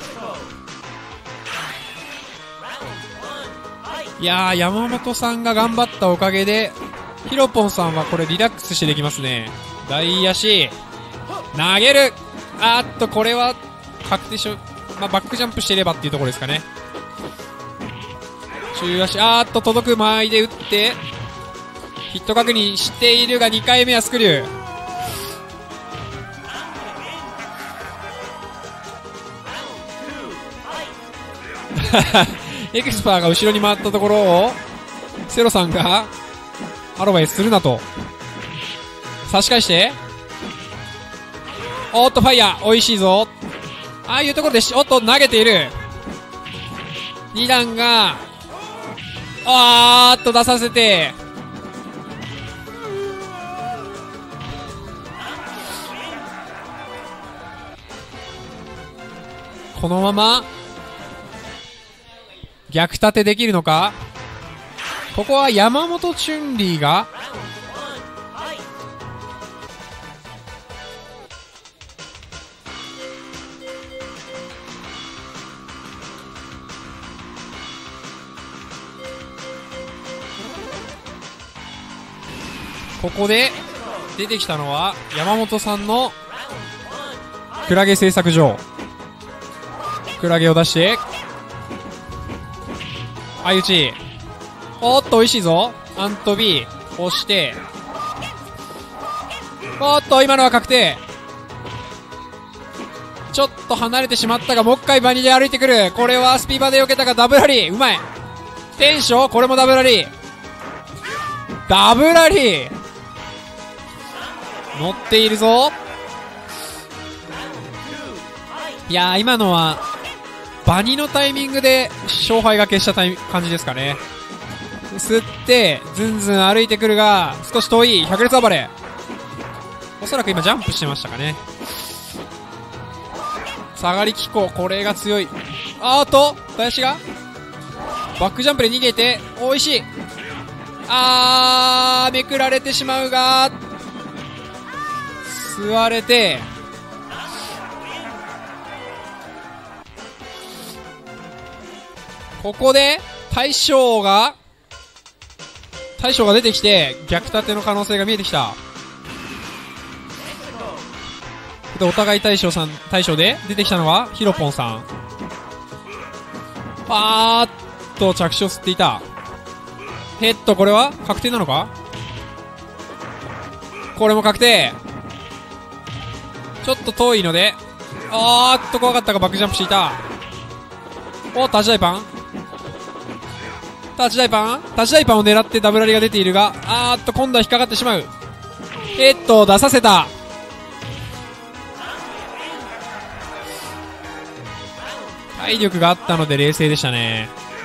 いやー、山本さんが頑張ったおかげでヒロポンさんはこれリラックスしてできますね。大足投げる。あーっとこれは確定しょ、まあ、バックジャンプしていればっていうところですかね。中足、あーっと届く間合いで打ってヒット確認しているがにかいめはスクリュー。エクスパーが後ろに回ったところをセロさんがアドバイスするなと差し返して、おっとファイヤー、おいしいぞ。ああいうところでしおっと投げている。に段があーっと出させて、このまま逆立てできるのか。ここは山本チュンリーがここで出てきたのは山本さんのクラゲ製作所。クラゲを出して相打ち、おっと美味しいぞ。アントビー押して、おっと今のは確定。ちょっと離れてしまったがもう一回バニで歩いてくる。これはスピバで避けたがダブラリーうまい。テンション、これもダブラリー、ダブラリー乗っているぞ。いやー、今のはバニのタイミングで勝敗が決したタイ感じですかね。吸ってずんずん歩いてくるが少し遠い百列暴れ。おそらく今ジャンプしてましたかね。下がり機構、これが強い。あーっと林がバックジャンプで逃げておいしい。あーめくられてしまうが吸われて、ここで大将が大将が出てきて逆立ての可能性が見えてきた。でお互い大将さん大将で出てきたのはヒロポンさん。パーッと着地を吸っていた。ヘッド、これは確定なのか。これも確定。ちょっと遠いので、あーっと怖かったがバックジャンプしていた。おタッチダイパンタッチダイパンタッチダイパンを狙ってダブラリが出ているが、あーっと今度は引っかかってしまう。ヘッドを出させた。体力があったので冷静でしたね。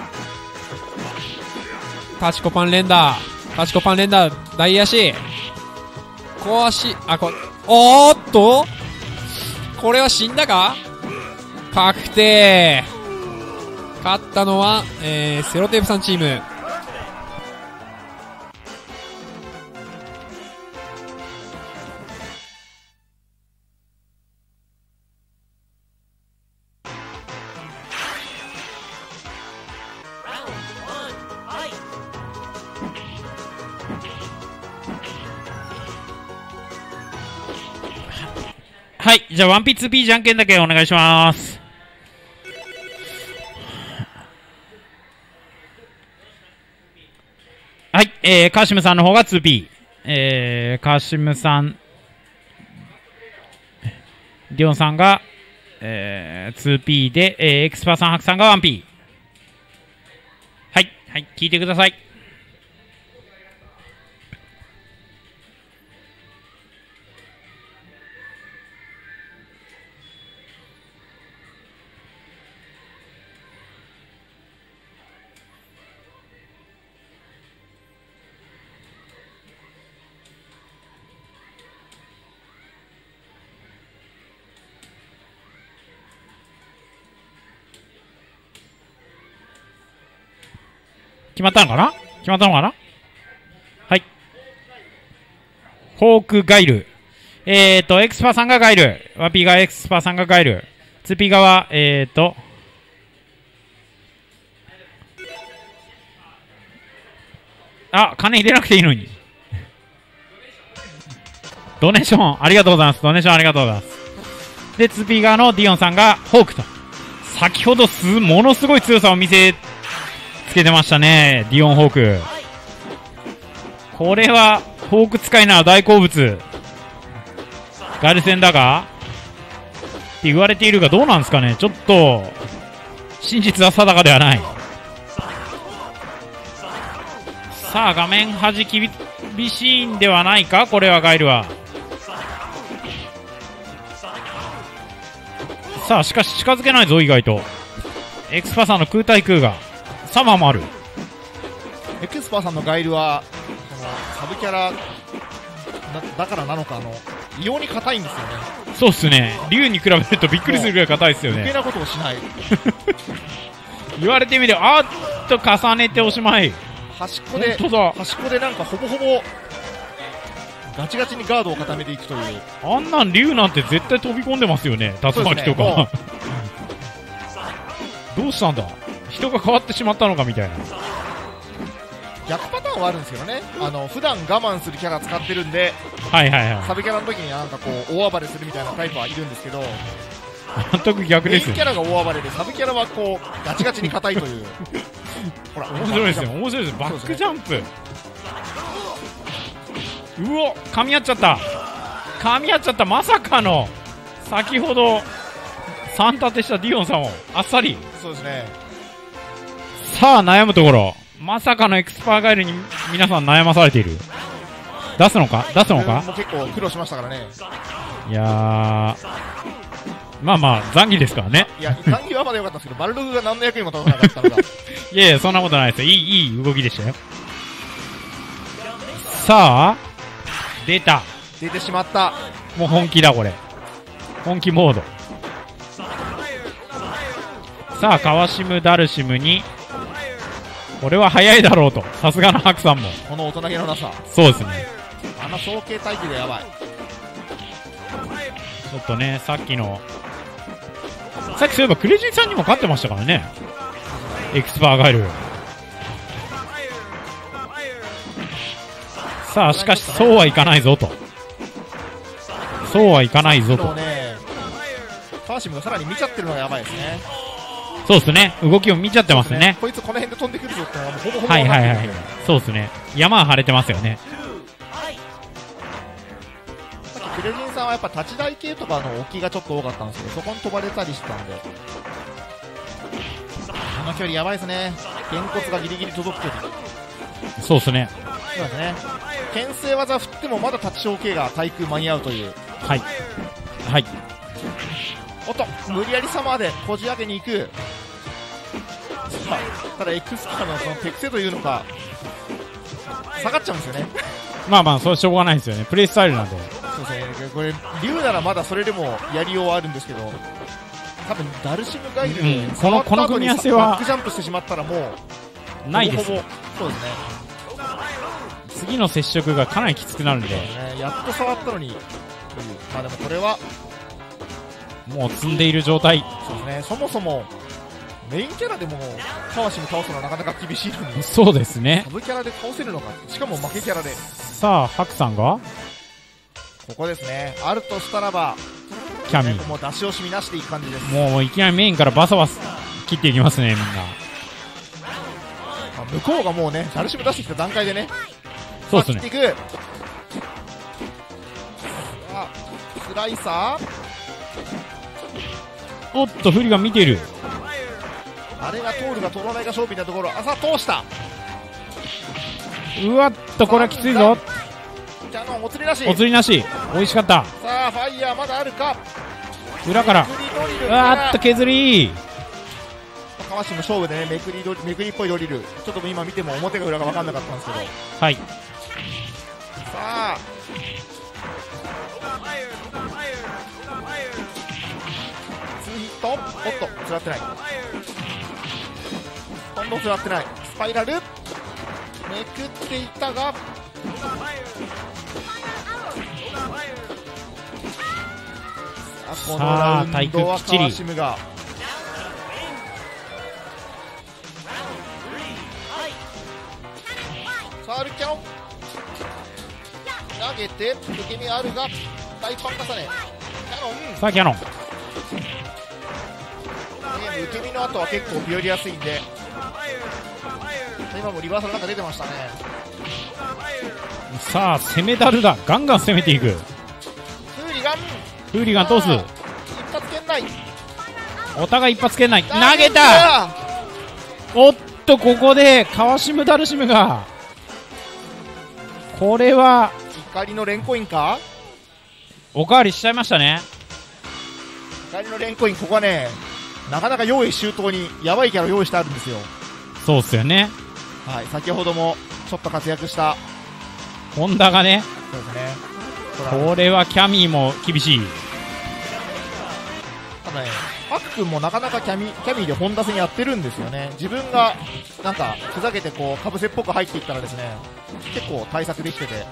タチコパン連打、タチコパン連打、大足小足、あこおーっとこれは死んだか。確定。勝ったのは、えー、セロテープさんチーム。 はい、じゃあ ワンピーツーピー じゃんけんだけお願いします。はい、えー、カーシムさんの方が ツーピー、えー、カーシムさん、リオンさんが、えー、ツーピー で、えー、エクスパーさん、ハクさんが ワンピー。はい、はい、聞いてください。決まったのかな決まったのかな。はい。ホークガイル。えーと、エクスパーさんがガイル。ワンピーがエクスパーさんがガイル。ツーピー側、えーと、あ、金入れなくていいのに。ドネーション、ありがとうございます。ドネーションありがとうございます。で、ツーピー側のディオンさんがホークと。先ほどす、ものすごい強さを見せつけてましたね、ディオンホーク。これはホーク使いなら大好物。ガル戦だがって言われているがどうなんですかね。ちょっと真実は定かではない。さあ画面端厳しいんではないか。これはガイルはさあしかし近づけないぞ。意外とエクスパさんの空対空がサマーもある。 エクスパーさんのガイルはそのサブキャラ だ, だからなのかあの異様に硬いんですよね。 そうっすね。竜に比べるとびっくりするぐらい硬いですよね。 余計なことをしない言われてみればあーっと重ねておしまい。 端っこで端っこでなんかほぼほぼガチガチにガードを固めていくという。 あんなん竜なんて絶対飛び込んでますよね。竜巻とか、ね、どうしたんだ。人が変わってしまったのかみたいな。 逆パターンはあるんですけどね。あの普段我慢するキャラ使ってるんで、 はいはいはい、 サブキャラの時になんかこう大暴れするみたいなタイプはいるんですけど、 全く逆ですよ。 メインキャラが大暴れでサブキャラはこうガチガチに硬いというほら面白いですよ。面白いです。バックジャンプ、うお噛み合っちゃった噛み合っちゃった。まさかの先ほどさん立てしたディオンさんをあっさり。 そうですね。 さあ悩むところ。まさかのエクスパーガイルに皆さん悩まされている。出すのか出すのか。 もう結構苦労しましたからね。 いやまあまあ残儀ですからね。 いや残儀はまだ良かったんですけどバルログが何の役にも立たなかったのがいやいやそんなことないですよ。いいいい動きでしたよ。さあ出た。 出てしまった。 もう本気だこれ。本気モード。さあカワシムダルシムにこれは早いだろうと。さすがのハクさんもこの大人げのなさ。 そうですね。 あの早慶待機でやばい。 ちょっとねさっきのさっきそういえばクレジンさんにも勝ってましたからね、エクスパーガイル。さあしかしそうはいかないぞと。そうはいかないぞと。 ね、カワシムがさらに見ちゃってるのがやばいですね。 そうですね、動きを見ちゃってますね。 こいつこの辺で飛んでくるぞってのはもうほぼほぼはいはいはい、そうですね。山は晴れてますよね。 クレジンさんはやっぱ立ち台系とかの置きがちょっと多かったんですけど、そこに飛ばれたりしてたんで、あの距離やばいですね。げんこつがギリギリ届く距離。 そうですね。 そうですね。牽制技振ってもまだ立ち小系が対空間に合うという。 はいはい。 おっと無理やりサマーでこじ開けに行く。さあただエクスパーのその手癖というのか下がっちゃうんですよね。 まあまあそれはしょうがないですよね、プレイスタイルなんで。 そうですね、これ竜ならまだそれでもやりようはあるんですけど、多分ダルシムガイルで、 うん、このこの組み合わせはバックジャンプしてしまったらもうないです。 ほぼほぼそうですね。 次の接触がかなりきつくなるんで、 ね、やっと触ったのにという。まあでもこれはもう積んでいる状態。 そうですね、そもそもメインキャラでもカワシム倒すのはなかなか厳しいのに、 そうですね。 サブキャラで倒せるのか、しかも負けキャラで。 さあハクさんがここですね、あるとしたらばキャミもう出し惜しみなしていく感じです。 もういきなりメインからバサバサ切っていきますねみんな。 まあ向こうがもうねダルシム出してきた段階でね、 そうですね。 切っていく。さあスライサー、 おっとフリが見ている。 あれが通るか通らないか勝負みたいなところ、朝通した。 うわっとこれはきついぞ。 キャノンお釣りなし。 お釣りなし。美味しかった。 さあファイヤーまだあるか。 裏からめくりドリルうわーっと削り。 カワシム勝負でね、めくりドリめくりっぽいドリル、ちょっと今見ても表が裏が分かんなかったんですけど、 はい。 さあツーヒット、おっとつらってない、今度つらってない。スパイラルめくっていったが、このラウンドはカワシムがさあアルキャノン投げて受け身あるが大パン重ね、キャノンさあキャノン受け身の後は結構ビヨりやすいんで、今もリバーサルなんか出てましたね。 さあ攻めダルだ。ガンガン攻めていく。 フーリガンフーリガン通す。 一発圏内、 お互い一発圏内。投げた。おっとここでカワシムダルシムが、これは怒りの連コインか、 おかわりしちゃいましたね。 怒りの連コイン、ここはねなかなか用意周到にやばいキャラ用意してあるんですよ。 そうっすよね。 はい、先ほどもちょっと活躍したホンダがね、 そうですね。 これはキャミーも厳しい。 ただね、パク君もなかなかキャミキャミーでホンダ戦やってるんですよね。自分がなんかふざけてこうかぶせっぽく入っていったらですね、結構対策できてて、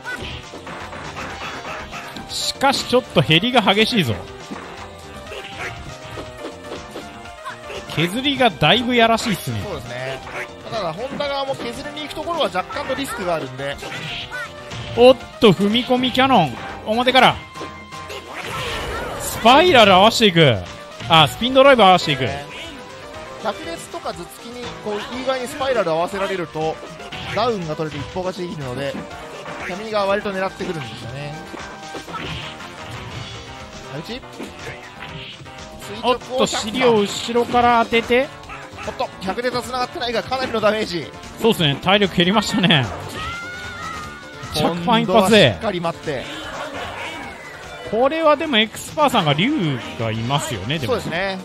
しかしちょっと減りが激しいぞ。削りがだいぶやらしいっすね。 そうですね。ただホンダ側も削りに行くところは若干のリスクがあるんで、 おっと踏み込みキャノン表からスパイラル合わせていく。あ、スピンドライブ合わせていく。 百列とか頭突きにこういい具合にスパイラル合わせられるとダウンが取れて一方勝ちできるので、キャミーが割と狙ってくるんですよね。打ちおっと尻を後ろから当てて、 おっと百列は繋がってないがかなりのダメージ。 そうですね、体力減りましたね。着ファン一今度は発でしっかり待って、 これはでもエクスパーさんが竜がいますよね。でもそうですね。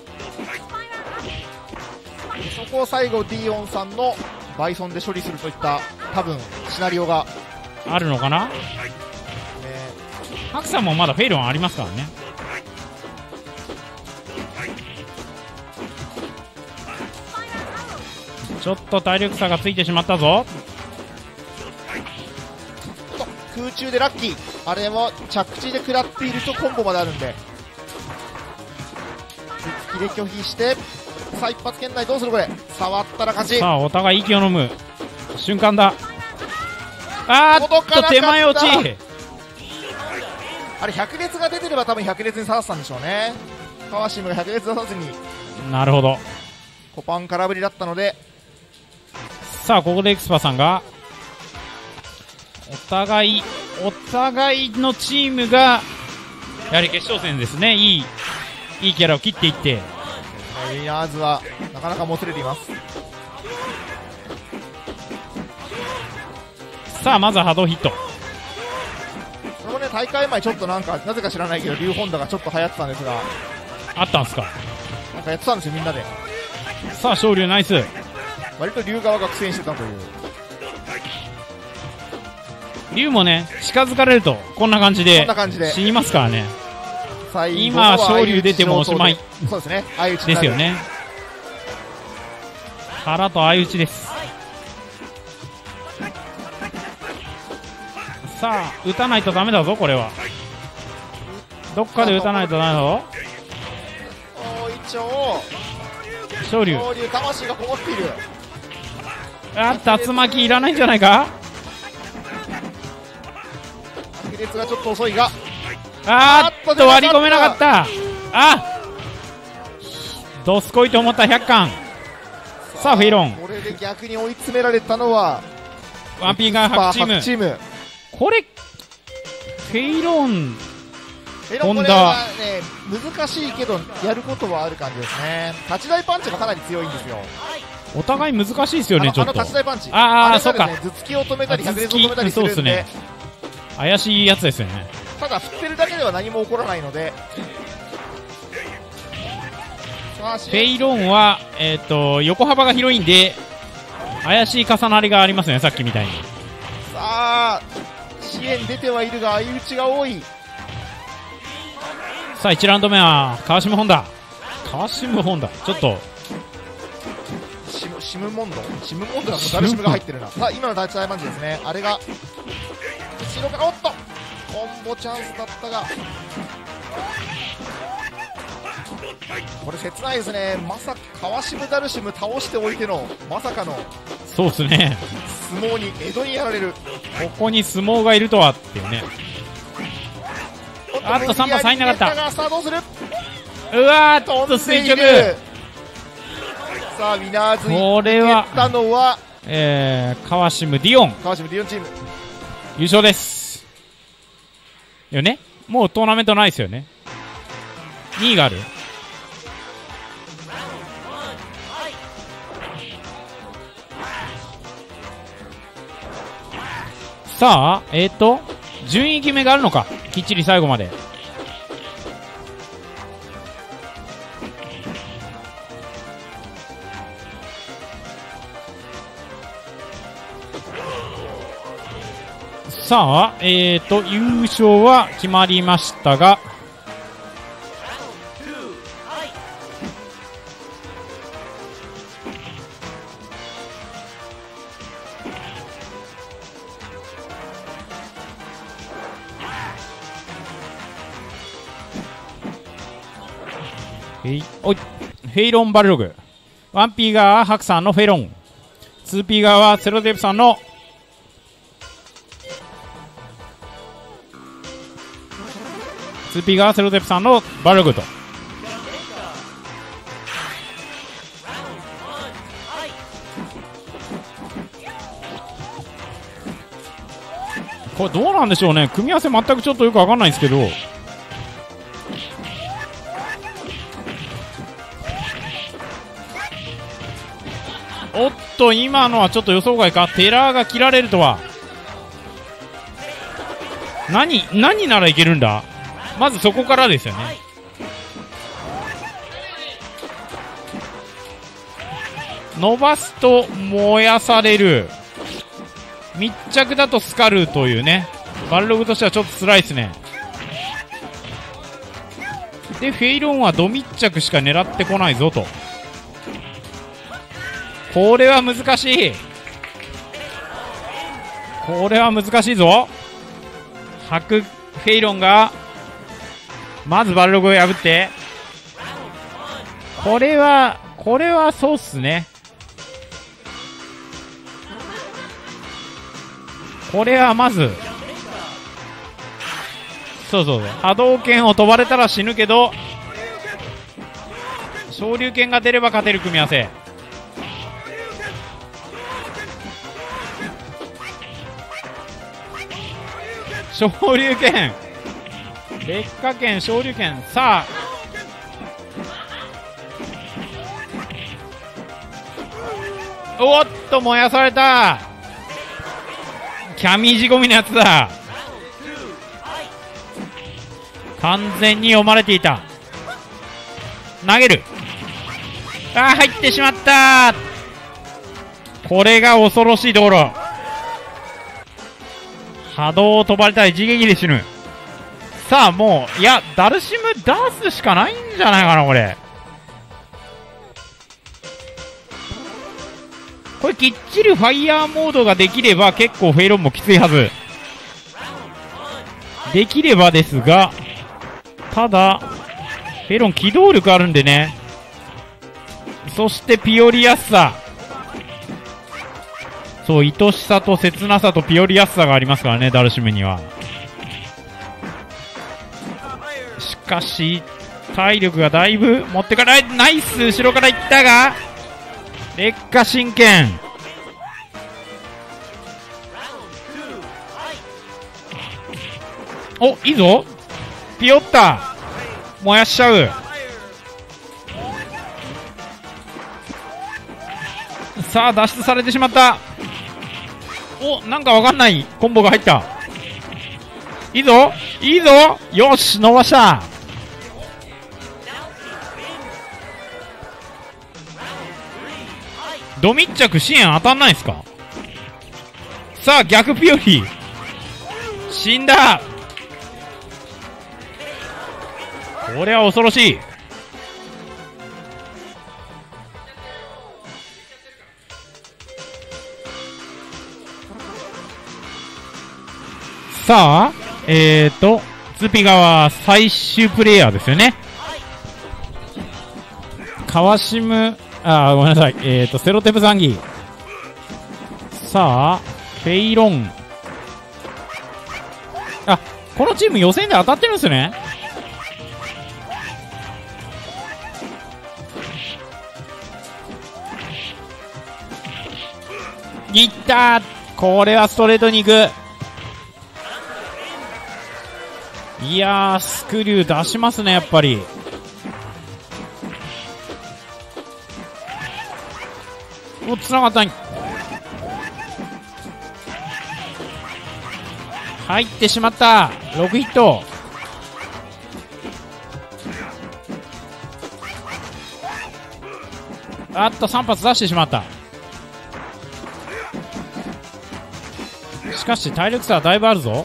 そこを最後ディオンさんのバイソンで処理するといった多分シナリオが、 あるのかな。 ね、 ハクさんもまだフェイロンありますからね。ちょっと体力差がついてしまったぞ。 空中でラッキー、あれも着地で食らっているとコンボまであるんで、突きで拒否して、さあ一発圏内どうするこれ、触ったら勝ち。 さあお互い息を飲む瞬間だ。あーっ届かなかったと手前落ち。 あれ百列が出てれば多分百列に刺したんでしょうね。川島が百列出さずになるほど。 コパン空振りだったので、 さあここでエクスパさんがお互いお互いのチームがやはり決勝戦ですね。いいいいキャラを切っていって、 ウィナーズはなかなかもつれています。 さあまずは波動ヒット。 これもね、大会前ちょっとなんかなぜか知らないけどリュウホンダがちょっと流行ってたんですが、 あったんすか。 なんかやってたんですよみんなで。 さあ昇竜ナイス。 割と龍側が苦戦してたという。 竜もね近づかれるとこんな感じでこんな感じで死にますからね。 最後今は昇竜出てもおしまい。 そうですね、相打ちになるですよね。腹と相打ちです。さあ打たないとダメだぞ。これはどっかで打たないとダメだぞ。 おー一応昇竜、 昇竜魂がこもっている。 あ竜巻いらないんじゃないか。 百列がちょっと遅いが、 あーっと割り込めなかった。あどすこいと思ったひゃっかん。さあフェイロン、 これで逆に追い詰められたのはワンピーガーハクチーム。 チームこれフェイロンフェイロンこれはね難しいけどやることはある感じですね。立ち台パンチがかなり強いんですよ。 お互い難しいですよね。ちょっとあの立ち台パンチ、 あーれがですねそうか頭突きを止めたり百列を止めたりすそうるんで、 ですね。怪しいやつですよね。 ただ振ってるだけでは何も起こらないので、さあフェイロンは、えー、と横幅が広いんで怪しい重なりがありますね。さっきみたいに。 さあ支援出てはいるが相打ちが多い。 さあいちラウンド目は川島本田。川島本田ちょっとシムシムモンドシムモンドだとダルシムが入ってるな。さあ今の立ち台パンチですね。あれが後ろからおっとコンボチャンスだったが、これ切ないですね。まさか川シムダルシム倒しておいてのまさかのそうですね。 相撲に江戸にやられる。 ここに相撲がいるとはっていうね。あっとさんばんさんいなかった。 さあどうする。 うわーっと飛ん垂でいる。 直。 さあウィナーズにこれは蹴ったのはえー、川島ディオン川島ディオンチーム優勝ですよね。もうトーナメントないですよね。にいがある。さあえっ、ー、と順位決めがあるのか。きっちり最後まで。さあえっ、ー、と優勝は決まりましたが、えいおいフェイロンバルログ、ワンピー側はハクさんのフェイロン、ツーピー側はセロデブさんのツーピー側はセロデブさんのバルログと。これどうなんでしょうね。組み合わせ全くちょっとよくわかんないんですけど、おっと今のはちょっと予想外か。テラーが切られるとは。何何ならいけるんだ。 まずそこからですよね。伸ばすと燃やされる、密着だとスカルというね、バルログとしてはちょっと辛いですね。でフェイロンはド密着しか狙ってこないぞと。これは難しい、これは難しいぞ。ハクフェイロンがまずバルログを破って、これはこれはそうっすね。これはまずそうそうそう、波動拳を飛ばれたら死ぬけど昇竜拳が出れば勝てる組み合わせ。昇竜拳、劣化拳、昇竜拳。さあおっと燃やされた。キャミー仕込みのやつだ。完全に読まれていた。投げる。あー入ってしまった。これが恐ろしいところ。波動を飛ばれたら一撃で死ぬ。さあもういやダルシム出すしかないんじゃないかな。これこれきっちりファイヤーモードができれば結構フェイロンもきついはず。できればですが、ただフェイロン機動力あるんでね。そしてピオリやすさ、そう愛しさと切なさとピオリやすさがありますからね、ダルシムには。しかし体力がだいぶ持ってかない。ナイス、後ろからいったが劣化神剣。おいいぞ、ピヨッタ燃やしちゃう。さあ脱出されてしまった。おなんかわかんないコンボが入った。いいぞいいぞ、よし伸ばした。ド密着支援当たんないですか。さあ逆ピオリ死んだ。これは恐ろしい。さあえーとツピ側最終プレイヤーですよね。川島、あーごめんなさい、えーとセロテプザンギ。さあフェイロン、あこのチーム予選で当たってるんですよね。いったー、これはストレートに行く。いやースクリュー出しますねやっぱり。おつながった。入ってしまった。ろくヒット。あっとさん発出してしまった。しかし体力差はだいぶあるぞ。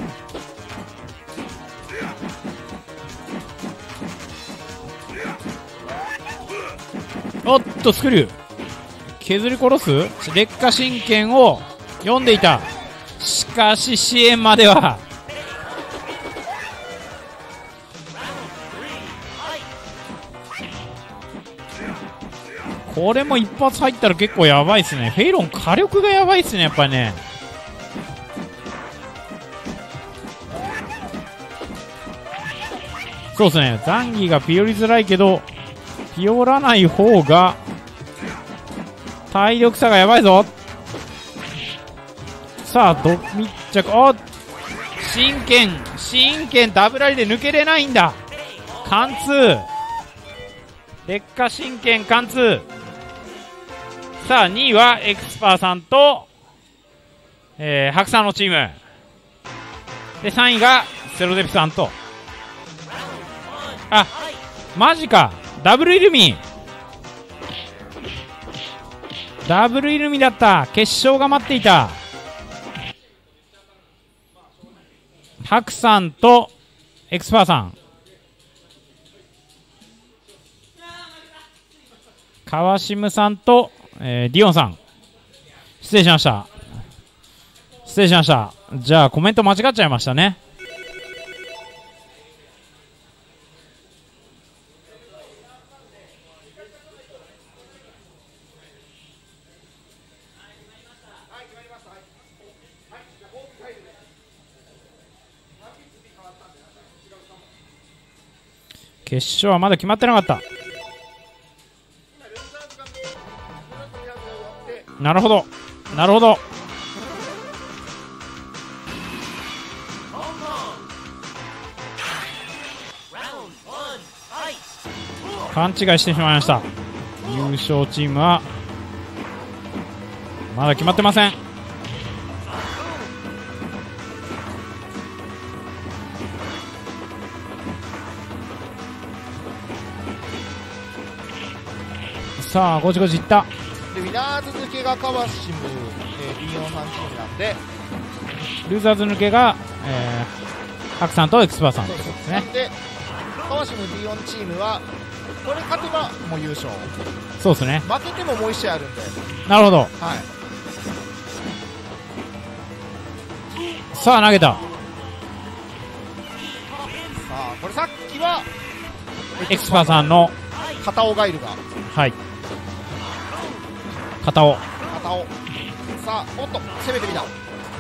おっとスクリュー削り殺す。劣化神剣を読んでいた。しかし支援までは。これも一発入ったら結構やばいですね。フェイロン火力がやばいですねやっぱりね。そうですね、ザンギがピオりづらいけどピオらない方が体力差がやばいぞ。さあド密着、お神剣神剣ダブラリで抜けれないんだ。貫通、劣化神剣貫通。さあにいはエクスパーさんと、えー、白さんのチームで、さんいがセロデピさんと。 あ、マジか。ダブルイルミ。ダブルイルミだった。決勝が待っていた。ハクさんとエクスパーさん、川島さんと、えーディオンさん、失礼しました。失礼しました。じゃあコメント間違っちゃいましたね。決勝はまだ決まってなかった。なるほど、なるほど。勘違いしてしまいました。優勝チームはまだ決まってません。さあごちごちいった。 でウィナーズ抜けが川島、えー、ビーヨンさんチームなんで、 ルーザーズ抜けが、えー、ハクさんとエクスパーさんですね。 なんで川島ビーヨンチームはこれ勝てばもう優勝、 そうですね。 負けてももういち試合あるんで、 なるほど。 はい、 さあ投げた。 さあこれさっきはエクスパーさんの片尾ガイルが、 はい、片を片尾、さあおっと攻めてみた。さ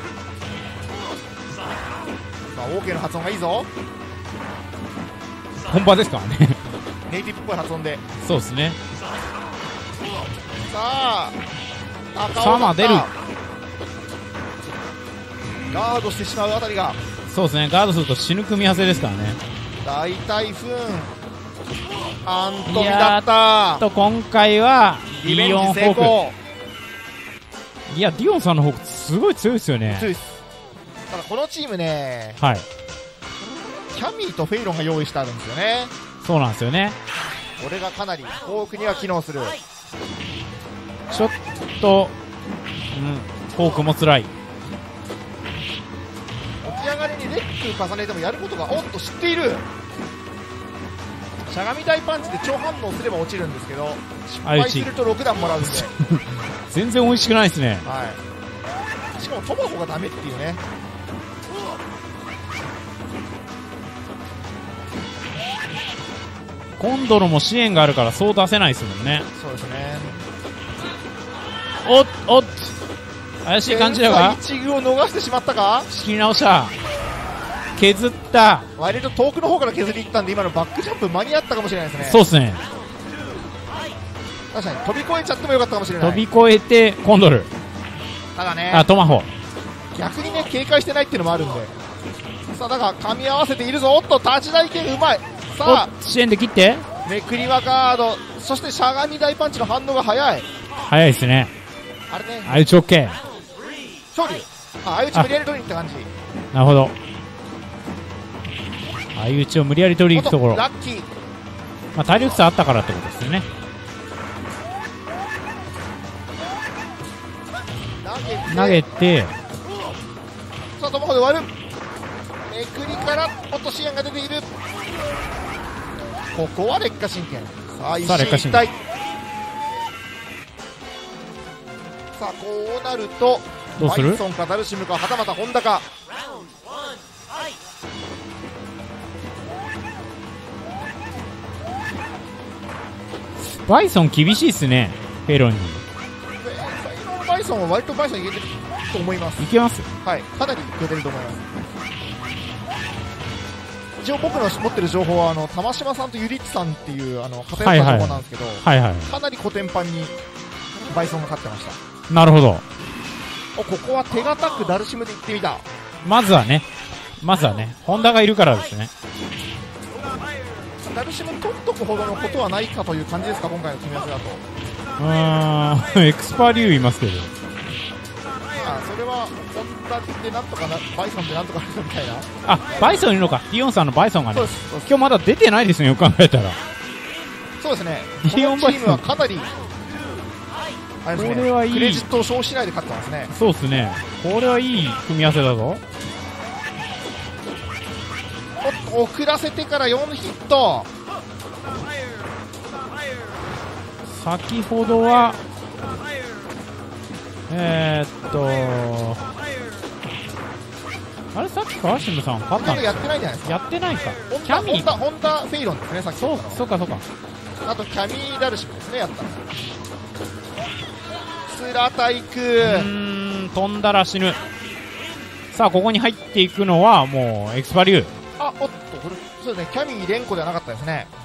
あ オーケー の発音がいいぞ。 本場ですからね。 ネイティブっぽい発音で、 そうですね。 さあ赤尾さあまあ出る。 ガードしてしまうあたりが、 そうですね。ガードすると死ぬ組み合わせですからね。 大体不運アントミだったと今回はデリベィオン・ホンジ成功。 ーク。いやディオンさんのホークすごい強いですよね。 強いです。ただこのチームね、 はい、 キャミーとフェイロンが用意してあるんですよね。 そうなんですよね。 これがかなりホークには機能する。 ちょっと、うん、フォークも辛い。 起き上がりにレック重ねてもやることがおっと知っている。しゃがみ大パンチで超反応すれば落ちるんですけど、失敗するとろく段もらうんで全然美味しくないですね。 はい、しかもトマホがダメっていうね。 コンドルも支援があるからそう出せないですもんね。 そうですね。 おっおっ怪しい感じだが一遇を逃してしまったか。 仕切り直した。削った。 割と遠くの方から削りいったんで、今のバックジャンプ間に合ったかもしれないですね。 そうですね。 確かに飛び越えちゃってもよかったかもしれない。 飛び越えてコンドル。 ただね、 あトマホ逆にね警戒してないっていうのもあるんで、さあだから噛み合わせているぞ。おっと立ち台剣うまい。さあお支援で切ってめくりはガード、そしてしゃがみ大パンチの反応が早い。 早いですね。 あれね、 相打ち OK。 勝利。あ相打ち無理やり取りに行った感じ。 なるほど。相打ちを無理やり取りに行くところ、 ラッキー。 まあ、体力差あったからってことですよね。投げてさあトマホで終わる。めくりから落とし案が出ている。ここは劣化神拳。さあ一進一退。さあこうなるとどうする。 バイソンかダルシムかはたまたホンダか。 バイソン厳しいっすね。フェロンにバイソンは割とバイソンいけてると思います。 いけます。 はい、かなりいけてると思います。一応僕の持ってる情報はあの玉島さんとユリッチさんっていうあの偏った情報なんですけど、 はいはい、 かなりコテンパンにバイソンが勝ってました。 なるほど。 おここは手堅くダルシムで行ってみた。 まずはねまずはねホンダがいるからですね。 ダルシム取っとくほどのことはないかという感じですか、今回の組み合わせだと。 うーんエクスパーリュウいますけど、 あそれはホンダでなんとかな、バイソンでなんとかなるみたいな。 あ、バイソンいるのか。ディオンさんのバイソンがねそうですそうです今日まだ出てないですね、よく考えたら。 そうですね。 ディオンこのチームはかなりあれですね、 これはいいクレジットを消費しないで勝ってますね。 そうっすね。これはいい組み合わせだぞ。 おっと遅らせてからよんヒット。 先ほどはえー、っとあれさっき川島さん勝ったんですやってないんじゃないですか。 やってないか。 ホンダキャミーホンダホンダフェイロンですね、さっきそう言ったの。 そうかそうか。 あとキャミーダルシムですね、やったの。スラタイクうーん飛んだら死ぬ。さあここに入っていくのはもうエクスパリュー。 あ、おっと、これ、そうですね、キャミー連呼ではなかったですね。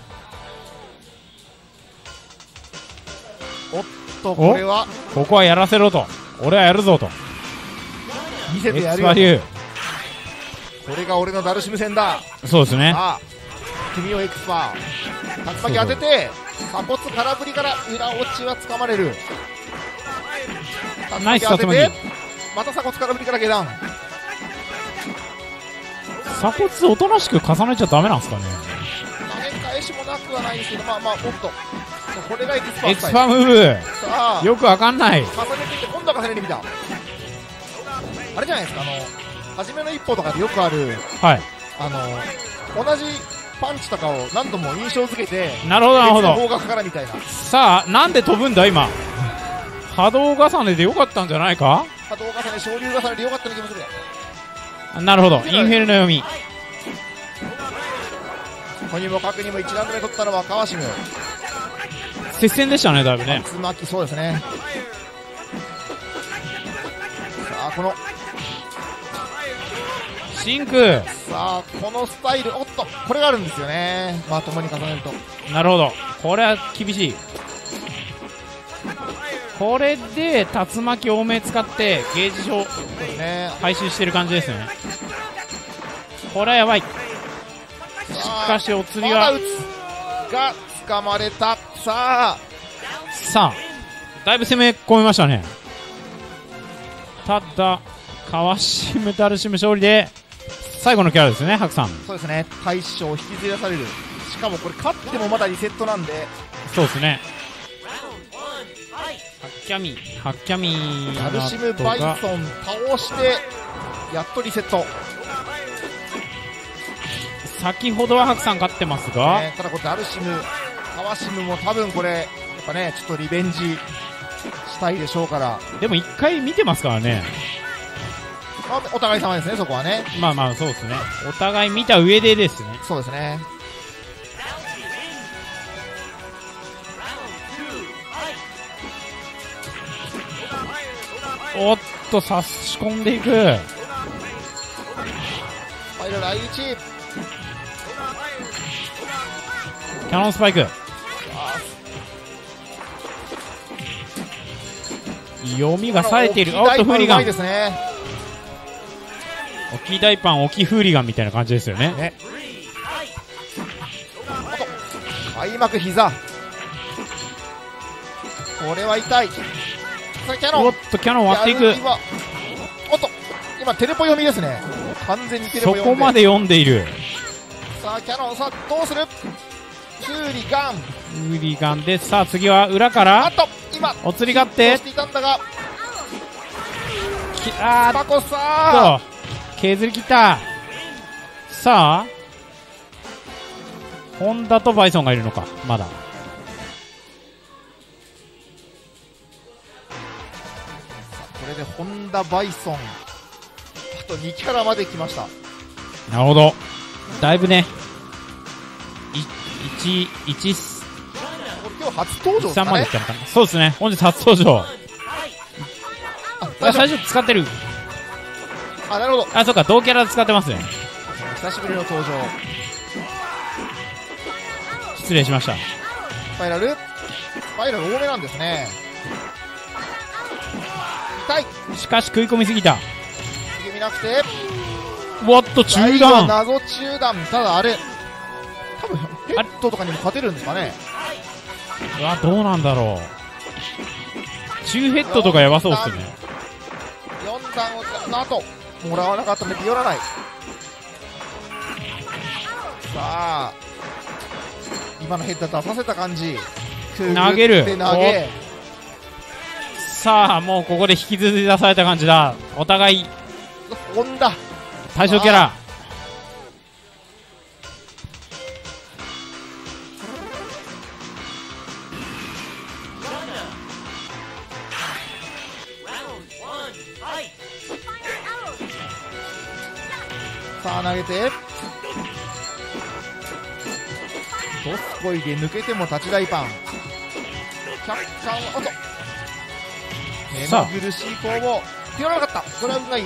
おっと、これは、 ここはやらせろと。俺はやるぞと。 見せエクてやるよ。 スパリュー。 これが俺のダルシム戦だ。 そうですね。 さあ、君をエクスパー。竜巻当てて、鎖骨空振りから裏落ちは掴まれる。 ナイス当てて竜巻。 また鎖骨空振りから下段。 鎖骨おとなしく重ねちゃダメなんですかね。 投げ返しもなくはないんですけど、まあまあ、おっと。これがエクスパーエクススタイル。 パムーブ。 さあ、 よくわかんない。 重ねていって今度は重ねてみた。あれじゃないですか、あの初めの一歩とかでよくあるはい。 あの同じパンチとかを何度も印象付けてなるほどなるほど。 別の方角からみたいな。 さあなんで飛ぶんだ今。波動重ねでよかったんじゃないか。 波動重ね、昇竜重ねでよかった気もする。 なるほど。インフェルノ読み。 とにもかくにもいちラウンド目取ったのは川島。 接戦でしたねだいぶね。 竜巻、そうですね。さあこのシンク。 さあこのスタイル、おっとこれがあるんですよね。まともに重ねると。 なるほど。これは厳しい。これで竜巻多め使ってゲージ上そうですね。 回収してる感じですね。これはやばい。しかしお釣りはまだ打つが掴まれた。さあさあだいぶ攻め込みましたね。ただ川島ダルシム勝利で最後のキャラですね。白さん。 そうですね、大将引きずらされる。しかもこれ勝ってもまだリセットなんで、 そうですね。ハッキャミハッキャミダルシムバイソン倒してやっとリセット、 先ほどは白さん勝ってますが、 ね、ただこれダルシム川島も多分これやっぱねちょっとリベンジしたいでしょうから、 でも一回見てますからね。 まあ、お互い様ですね、そこはね。 まあまあそうですね。お互い見た上でですね。 そうですね。 おっと差し込んでいく。 ファイルライチ、 キャノンスパイク。読みが冴えている。おっとフーリガン。 ですね。 大きい大パン大きいフーリガンみたいな感じですよね。 ね。開幕膝。これは痛い。さあキャノン。 おっとキャノン割っていく。 やる気はおっと今テレポ読みですね。完全にテレポそ読んで。 こまで読んでいる。 さあキャノン、さあどうする。フーリガン。 フーリガンで、さあ次は裏からあと今お釣りがあってしていたんだが、 きあーパコさと削り切った。さあホンダとバイソンがいるのか。まだこれでホンダバイソンあとにキャラまで来ました。 なるほど。だいぶねいち、いち、 これ今日初登場ですさんかね。 まで来たのかな。そうですね。本日初登場。 ああ最初使ってる。 あなるほど、 あ、そうか、同キャラ使ってますね。 久しぶりの登場。 失礼しました。 スパイラルスパイラル多めなんですね。痛い。 しかし食い込みすぎた。 次見なくておっと中最後は断。 謎中断。ただあれ多分ヘッドとかにも勝てるんですかね。 うわどうなんだろう。中ヘッドとかやばそうっすね。 よん弾を使った後もらわなかったので寄らない。さあ今のヘッダー出させた感じ、 投げるくぐって投げ。 さあもうここで引きずり出された感じだ。お互い本田対象キャラ。 さあ投げてドスコイで抜けても立ち台パン。キャッチャーをおっとさあ目の苦しい攻防、手寄らなかった。これは運がいい。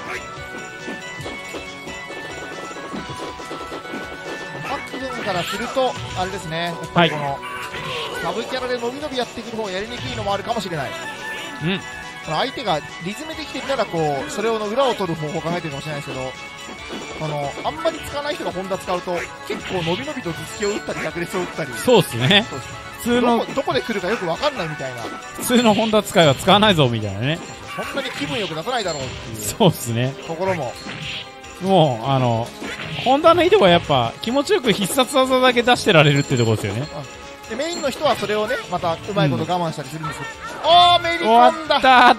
パック軍からするとあれですね、やっぱりこの、サブキャラで伸び伸びやってくる方がやりにくいのもあるかもしれない。 うんこの相手がリズムできていたらこうそれをの裏を取る方法を考えてるかもしれないですけど、あのあんまり使わない人がホンダ使うと結構伸び伸びと頭突きを打ったり逆列を打ったり、 そうですね。 そうです普通のどこどこで来るかよく分かんないみたいな、 普通のホンダ使いは使わないぞみたいなね。 そんなに気分よく出さないだろうっていうそうですね。 ところも、 もうあのホンダのいいとこはやっぱ気持ちよく必殺技だけ出してられるってところですよね。 でメインの人はそれをねまたうまいこと我慢したりするんですけど、おーめり終わ込んだ。 った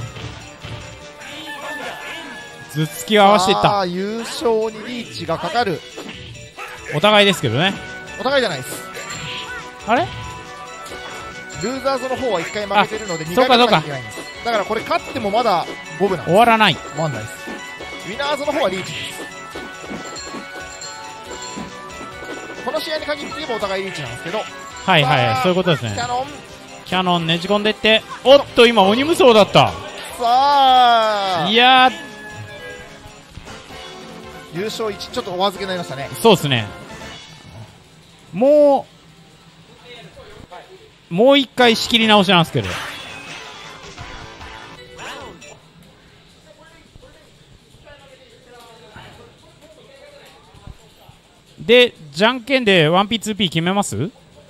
頭突きを合わせていった。 さあ優勝にリーチがかかる。 お互いですけどね。 お互いじゃないです。 あれルーザーズの方はいっかい負けてるのでにかいそうかそうか勝たなきゃいけないんです。だからこれ勝ってもまだ五分なんです。 終わらない。 終わんないです。ウィナーズの方はリーチです。この試合に限って言えばお互いリーチなんですけど、 はいはいはい、 さあそういうことですねキ。ャノン、 キャノンねじ込んでいって、おっと今鬼無双だった。 さあいやー優勝いちちょっとお預けになりましたね。 そうですね。もうもう一回仕切り直しなんですけど、でじゃんけんで ワンピーツーピー 決めます？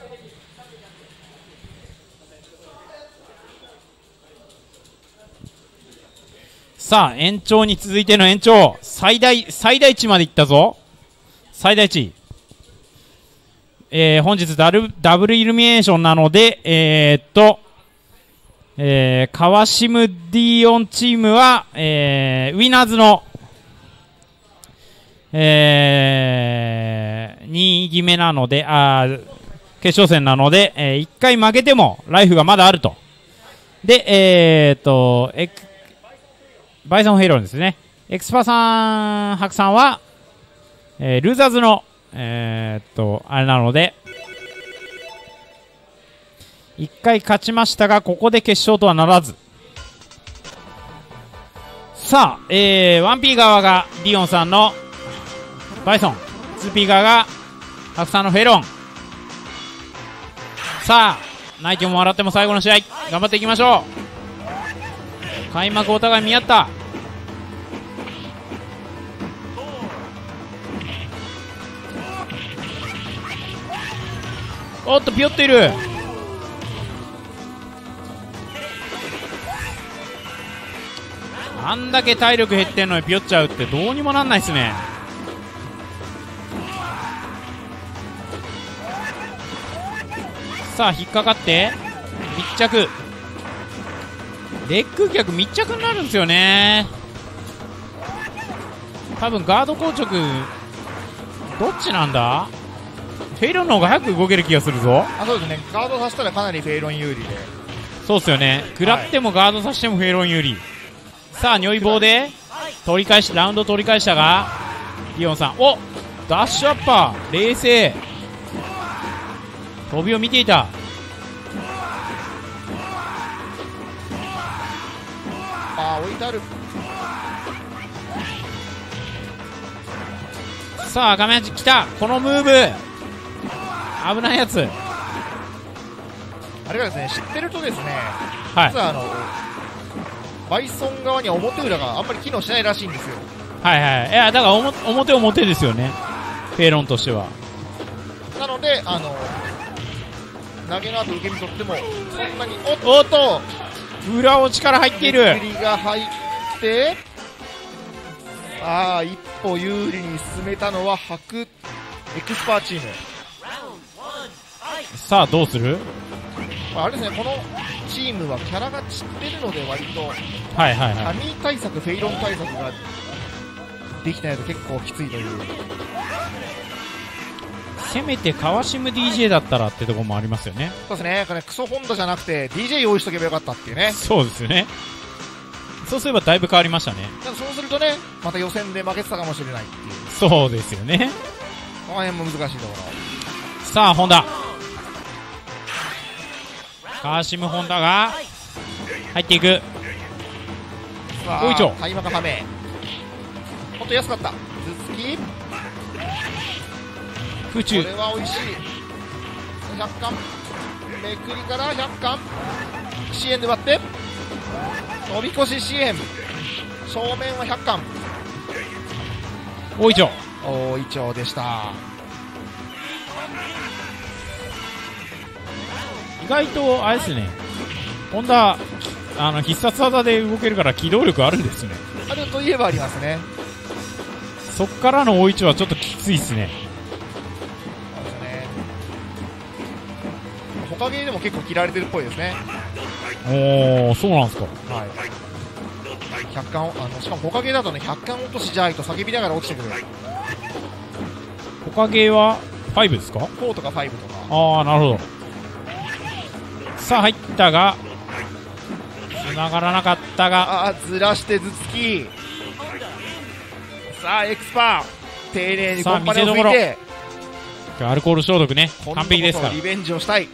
さあ延長に続いての延長、最大最大値までいったぞ。最大値、えー、本日ダルダブルイルミネーションなので、えー、っと、えー、川シムディオンチームは、えー、ウィナーズの、えー、にぎめなので、あ決勝戦なので、えー、いっかい負けてもライフがまだあると。で、えー、っとエクバイソンヘイロンですね。エクスパさん、ハクさんは、えー、ルーザーズの、えー、っと、あれなので、いっかい勝ちましたが、ここで決勝とはならず。さあ、えー、ワンピー 側がディオンさんのバイソン、ツーピー 側がハクさんのフェロン。さあ、泣いても笑っても最後の試合、頑張っていきましょう。開幕お互い見合った。おっとピヨっている。あんだけ体力減ってんのにピヨっちゃうってどうにもなんないっすね。さあ引っかかって密着、レッグ逆密着になるんですよね。多分ガード硬直どっちなんだ。フェイロンの方が早く動ける気がするぞ。 あ、そうですね。ガードさせたらかなりフェイロン有利で。 そうっすよね。食らってもガードさせてもフェイロン有利。さあ如意棒で取り返しラウンド取り返したがディオンさん、おダッシュアッパー冷静、飛びを見ていた。 あー置いてある。 さあ画面端来た。このムーブ危ないやつ。 あれがですね、知ってるとですね、 はい実はあのバイソン側には表裏があんまり機能しないらしいんですよ。 はいはい。いやだから表表表ですよね、フェイロンとしては。 なのであの投げの後受け身取ってもそんなに、おっと裏落ちから入っている。 振りが入っしてさあ一歩有利に進めたのは白エクスパーチーム。 さあどうする？ あれですね、このチームはキャラが散ってるので割とはいはいはい。 キャミー対策、フェイロン対策ができないと結構きついという。 せめて川シム ディージェー だったらってところもありますよね。 そうですね、これクソホンダじゃなくて ディージェー 用意しとけばよかったっていうね。 そうですよね。そうすればだいぶ変わりましたね。 ただそうするとね、また予選で負けてたかもしれないっていう、 そうですよね。 この辺も難しいとこさあホンダ、川シムホンダが入っていく。 ろ。さおいちょあ開幕ハメ、ほんと安かった。頭突き、 空中これは美味しい。ひゃっかんめくりからひゃっかん支援で割って飛び越し支援、正面はひゃっかん、 大いちょ。 大いちょうでした。 意外とあれですね、ホンダあの必殺技で動けるから機動力あるんですね。 あるといえばありますね。 そっからの大いちょはちょっときついっすね。 そうですね、他ゲーでも結構切られてるっぽいですね。 おー、そうなんですか。 はい、ひゃっかん、あのしかも他ゲーだとね、ひゃっかん落としじゃいと叫びながら落ちてくる。 他ゲーはごですか？ フォーとかファイブとか。 ああ、なるほど。さあ入ったが繋がらなかったが、 あー、ずらして頭突き。さあエクスパー丁寧にコンパネを拭いて、 アルコール消毒ね、 今度こそ完璧ですから。 リベンジをしたい。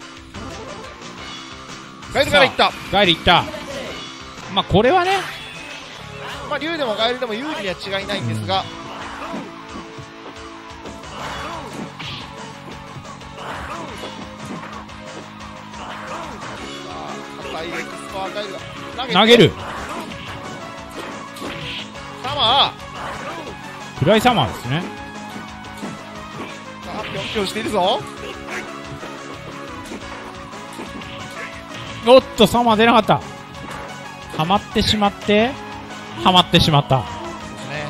ガイルからいった。 ガイルいった。まあこれはね、 まあ竜でもガイルでも有利には違いないんですが、硬いエクスパーガイルが投げて投げる。 サマー、 フライサマーですね。 さあぴょんぴょんしているぞ。 おっとサマー出なかった。はまってしまってはまってしまった。 ですね。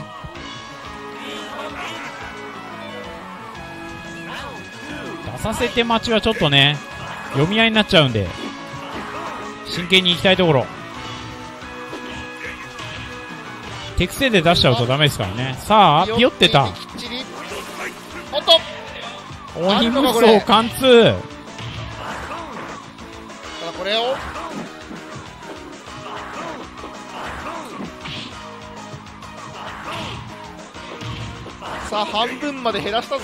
出させて待ちはちょっとね読み合いになっちゃうんで真剣に行きたいところ。手癖で出しちゃうとダメですからね。さあピヨってた。 きっちり、おっと鬼無双貫通。 ただこれをさあ半分まで減らしたぞ。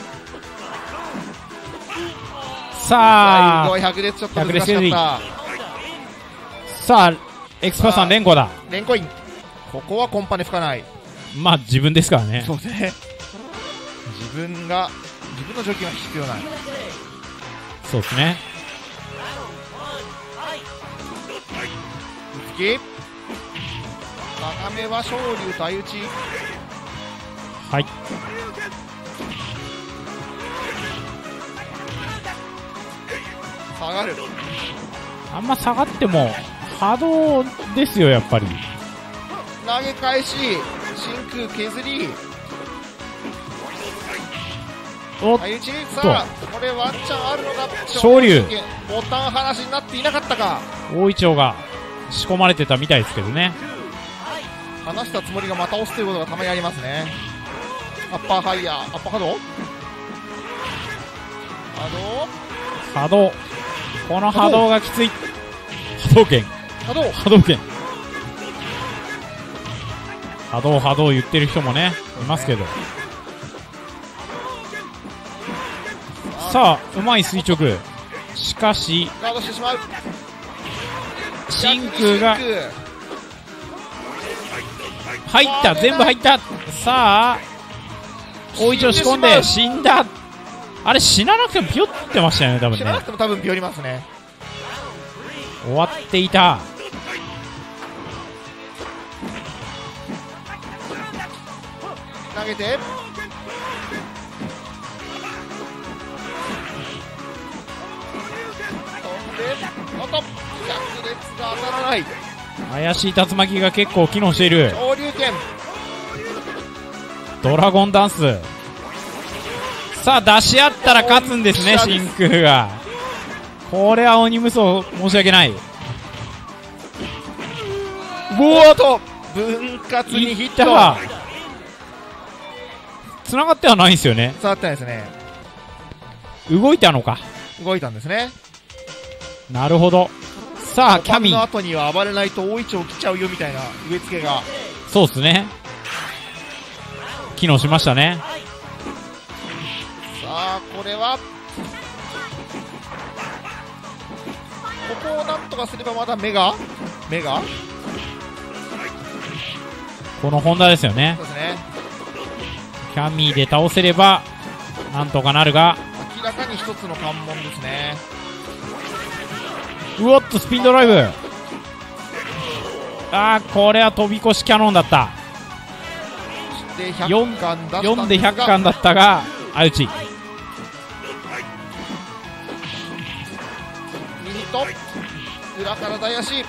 さあ最後百列ちょっと難しかった。 さあエクスパーさん連呼だ。 連コイン、ここはコンパネ吹かない。 まあ自分ですからね。 そうね、自分が自分の除菌は必要ない。 そうですね。 打つき高めは昇竜対打ち。 はい。 下がる。 あんま下がっても波動ですよやっぱり。 投げ返し真空削りおっ相打ち。さあこれワンチャンあるのか。 昇竜ボタン話になっていなかったか。 大いちょうが仕込まれてたみたいですけどね。 話したつもりがまた押すということがたまにありますね。アッパーハイヤー、アッパー波動、波波動、この波動がきつい。波動拳、 動、波動、 波動拳、波動波動言ってる人もねいますけど。さあうまい垂直。しかしガードしてしまう。 真空が真空入った、全部入った。さあ大いちょう仕込んで死んだ。あれ死ななくてもピヨってましたよね多分ね。 知らなくても多分ビヨりますね。 終わっていた。 投げて飛んで、おっと百列が当たらない。 怪しい竜巻が結構機能している。 昇竜拳。 ドラゴンダンス。さあ出し合ったら勝つんですね、真空が。これは鬼無双申し訳ない。 おーと分割にヒット。 繋がってはないんですよね。 触ったんですね。 動いたのか。 動いたんですね。 なるほど。さあキャミーの後には暴れないと大いちょう来ちゃうよみたいな植え付けが。 そうですね、機能しましたね。 さあこれはここをなんとかすればまだ目が目がこのホンダですよね。 そうですね。 キャミーで倒せればなんとかなるが、 明らかに一つの関門ですね。 うおっとスピンドライブ。あーこれは飛び越しキャノンだった。 でひゃっかん出したんですが、 よんでひゃっかんだったが相打ち。 ミニット裏から大足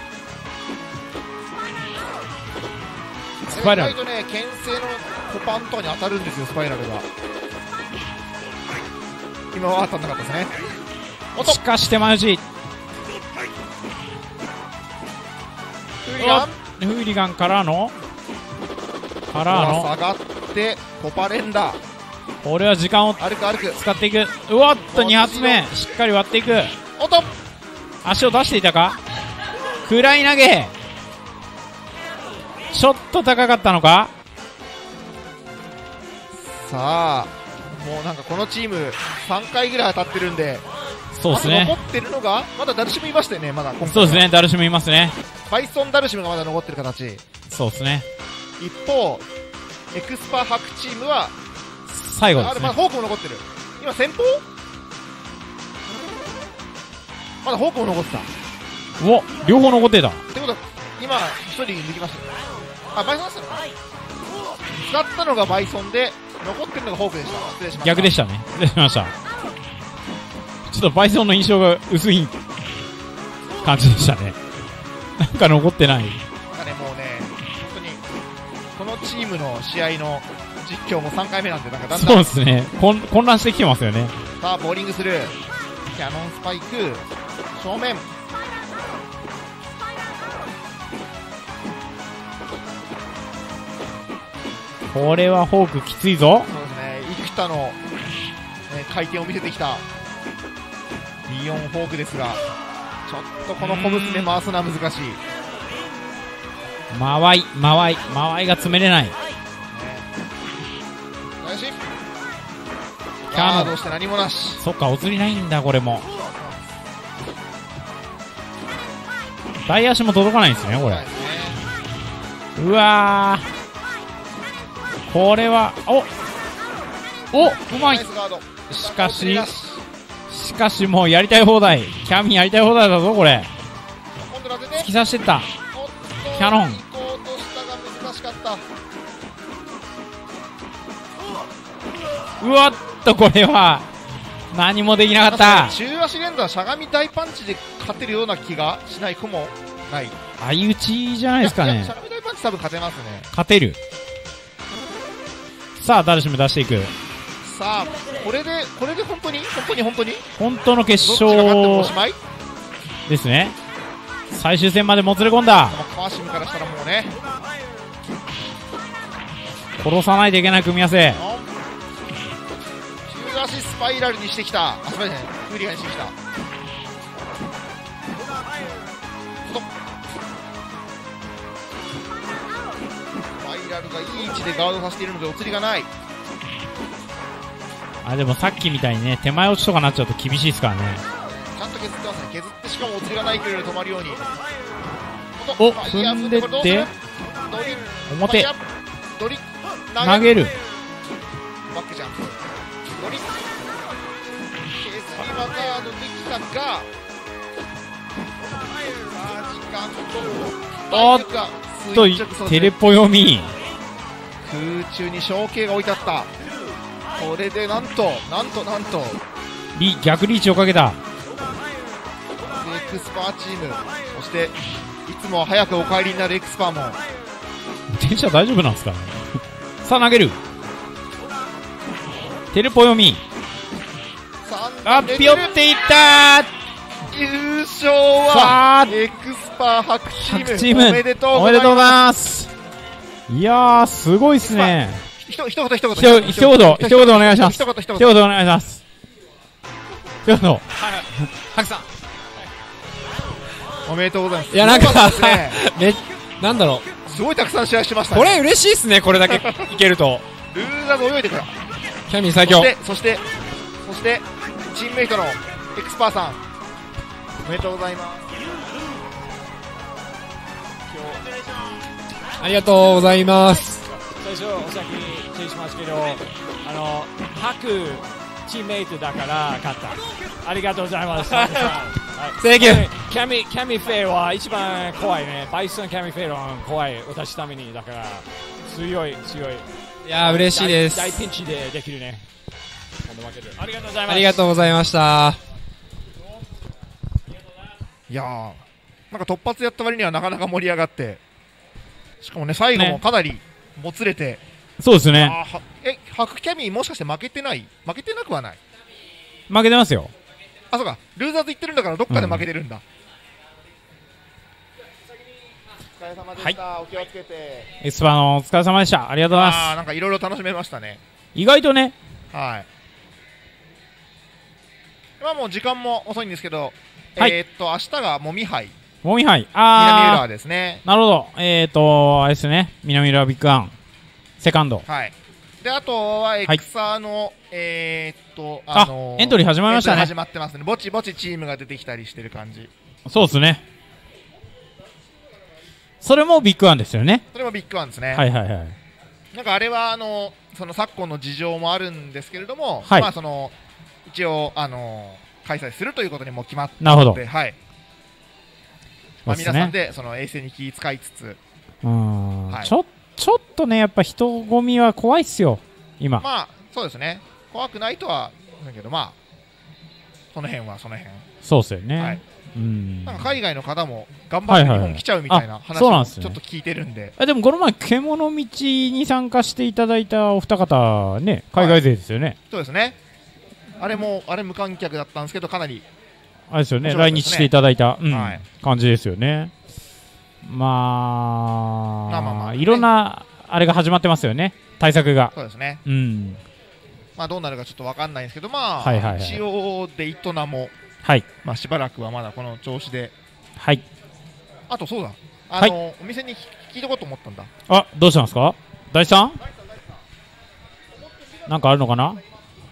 スパイラル。 意外とね牽制のコパンとかに当たるんですよ、スパイラルが。今は当たんなかったですね。おっとしかし手前打ち。 フーリガンフーリガンからのからの下がってコパレンダーこれは時間を歩く歩く。 使っていく。うわっとに発目しっかり割っていく。 おっと足を出していたか。フライ投げちょっと高かったのか。 さあもうなんかこのチームさんかいぐらい当たってるんで、 そうですね。 まだ残ってるのがまだダルシムいましたよね。まだ今回はそうですね、ダルシムいますね。 バイソンダルシムがまだ残ってる形。 そうですね。 一方エクスパ白チームは最後ですねあれまだ。ホークも残ってる。今先方まだホークも残ってたっお両方残ってた。 てことは今一人抜きましたよ。あバイソンでしたのか。使ったのがバイソンで残ってるのがホークでした。失礼しました。 逆でしたね。失礼しました。ちょっとバイソンの印象が薄い感じでしたね。なんか残ってない。 なんかねもうね本当にこのチームの試合の実況もさんかいめなんで、なんかだんだんそうですね。混混乱してきてますよね。 さあボーリングするキャノンスパイク正面。 これはフォークきついぞ。 そうですね、幾多の、ね、回転を見せてきたリオンフォークですが、ちょっとこの小娘回すのは難しい、ね、 間合い間合い間合いが詰めれない。 よしキャノンガードして何もなし。 そっか、お釣りないんだこれも。大足も届かないんですねこれ。うわーこれはおおうまい。しかししかしもうやりたい放題。キャミやりたい放題だぞこれ。突き刺してったキャノン。 行こうとしたが難しかった。 うわっとこれは何もできなかった。 中足連打しゃがみ大パンチで勝てるような気がしないくもない。 相打ちじゃないですかね。 しゃがみ大パンチ多分勝てますね。 勝てる。さあダルシム出していく。 さあこれでこれで本当に本当に本当に本当の決どっちが勝ってもお勝しまいですね。最終戦までもつれ込んだ。 川島からしたらもうね殺さないといけない組み合わせ。 中足スパイラルにしてきた。あスパイラルねフーリガンにしてきた。スパイラルがいい位置でガードさせているのでお釣りがない。 あでもさっきみたいにね手前落ちとかなっちゃうと厳しいですからね。 ちゃんと削ってますね。削ってしかもお釣りがないけれど止まるように。 お踏んでって表ドリ投げる。 バックジャンプドリ削りはガードできたが時間とおっとテレポ読み。 空中に小径が置いてあった。これでなんとなんとなんとリ逆リーチをかけた。 エクスパーチームそしていつも早くお帰りになるエクスパーも。 電車大丈夫なんですかね。さあ投げる。テルポ読み。あ、ぴよっていったー。 優勝はエクスパー白チーム。 白チームおめでとうおめでとうございます。いやー、すごいっすね。 ひと、一言一言。 ひと一言、一言お願いします。 一言一言。 一言お願いします。一言。 ハクさん。 おめでとうございます。 いや、なんか、 ね、 め、なんだろう。すごいたくさん試合しましたね。 これ嬉しいっすね、これだけいけると。 ルーザーズ泳いでくる。 キャミー最強。 そして、そして、そして、チームメイトのエクスパーさん。おめでとうございます。 ありがとうございます。 最初、お先に注意しますけど、あの、白チームメイトだから勝った。ありがとうございます。 センキュー。 キャミ、キャミフェイは一番怖いね。バイソンキャミフェイは怖い。私ために。だから、強い、強い。 いやー、嬉しいです。 大ピンチでできるね。ありがとうございます。 ありがとうございました。 いやー、なんか突発やった割にはなかなか盛り上がって、しかもね、最後もかなりもつれて、ね、 そうですね。 あえ、白キャミーもしかして負けてない負けてなくはない負けてますよ。 あ、そうか、ルーザーズ行ってるんだからどっかで負けてるんだ。うん、お疲れ様でした、はい、お気をつけて。 エスパーのお疲れ様でした。ありがとうございます。 あー、なんかいろいろ楽しめましたね。 意外とね。 はい。まあもう時間も遅いんですけど、 はい、 えー、っと、明日がもみ杯。 もみ杯。あ南浦和ですね。 なるほど。えーと、あれですね。南浦和ビッグワン。セカンド。 はい。で、あとはエクサーの、はい、えー、っと、 あのー、エントリー始まりましたね。 始まってますね。ぼちぼちチームが出てきたりしてる感じ。 そうですね。それもビッグワンですよね。 それもビッグワンですね。 はいはいはい。 なんかあれは、あの、その昨今の事情もあるんですけれども、 はい、 まあその、一応、あのー、開催するということにも決まって、 なるほど。 はい。まあ、皆さんでその衛生に気遣いつつ、 うん、はい、ちょちょっとね、やっぱ人混みは怖いっすよ、今。 まあそうですね、怖くないとはだけど、まあその辺はその辺。 そうっすよね。 はい、 うん、 なんか海外の方も頑張って日本来ちゃうみたいな話をちょっと聞いてるんで。 あ、でもこの前獣道に参加していただいたお二方ね、海外勢ですよね。はい、 そうですね。あれもあれ無観客だったんですけど、かなりあれですよね、来日していただいた、うん、 はい、 感じですよね。まあ、まあまあまあ、いろんなあれが始まってますよね、対策が。 そうですね。 うん。 まあどうなるかちょっとわかんないんですけど、まあ、 はいはいはい、 一応でイトナも、 はい、 まあしばらくはまだこの調子で。 はい。あとそうだ、あの、はい、お店に聞いとこうと思ったんだ。 あ、どうしたんですか、大地さん。なんかあるのかな。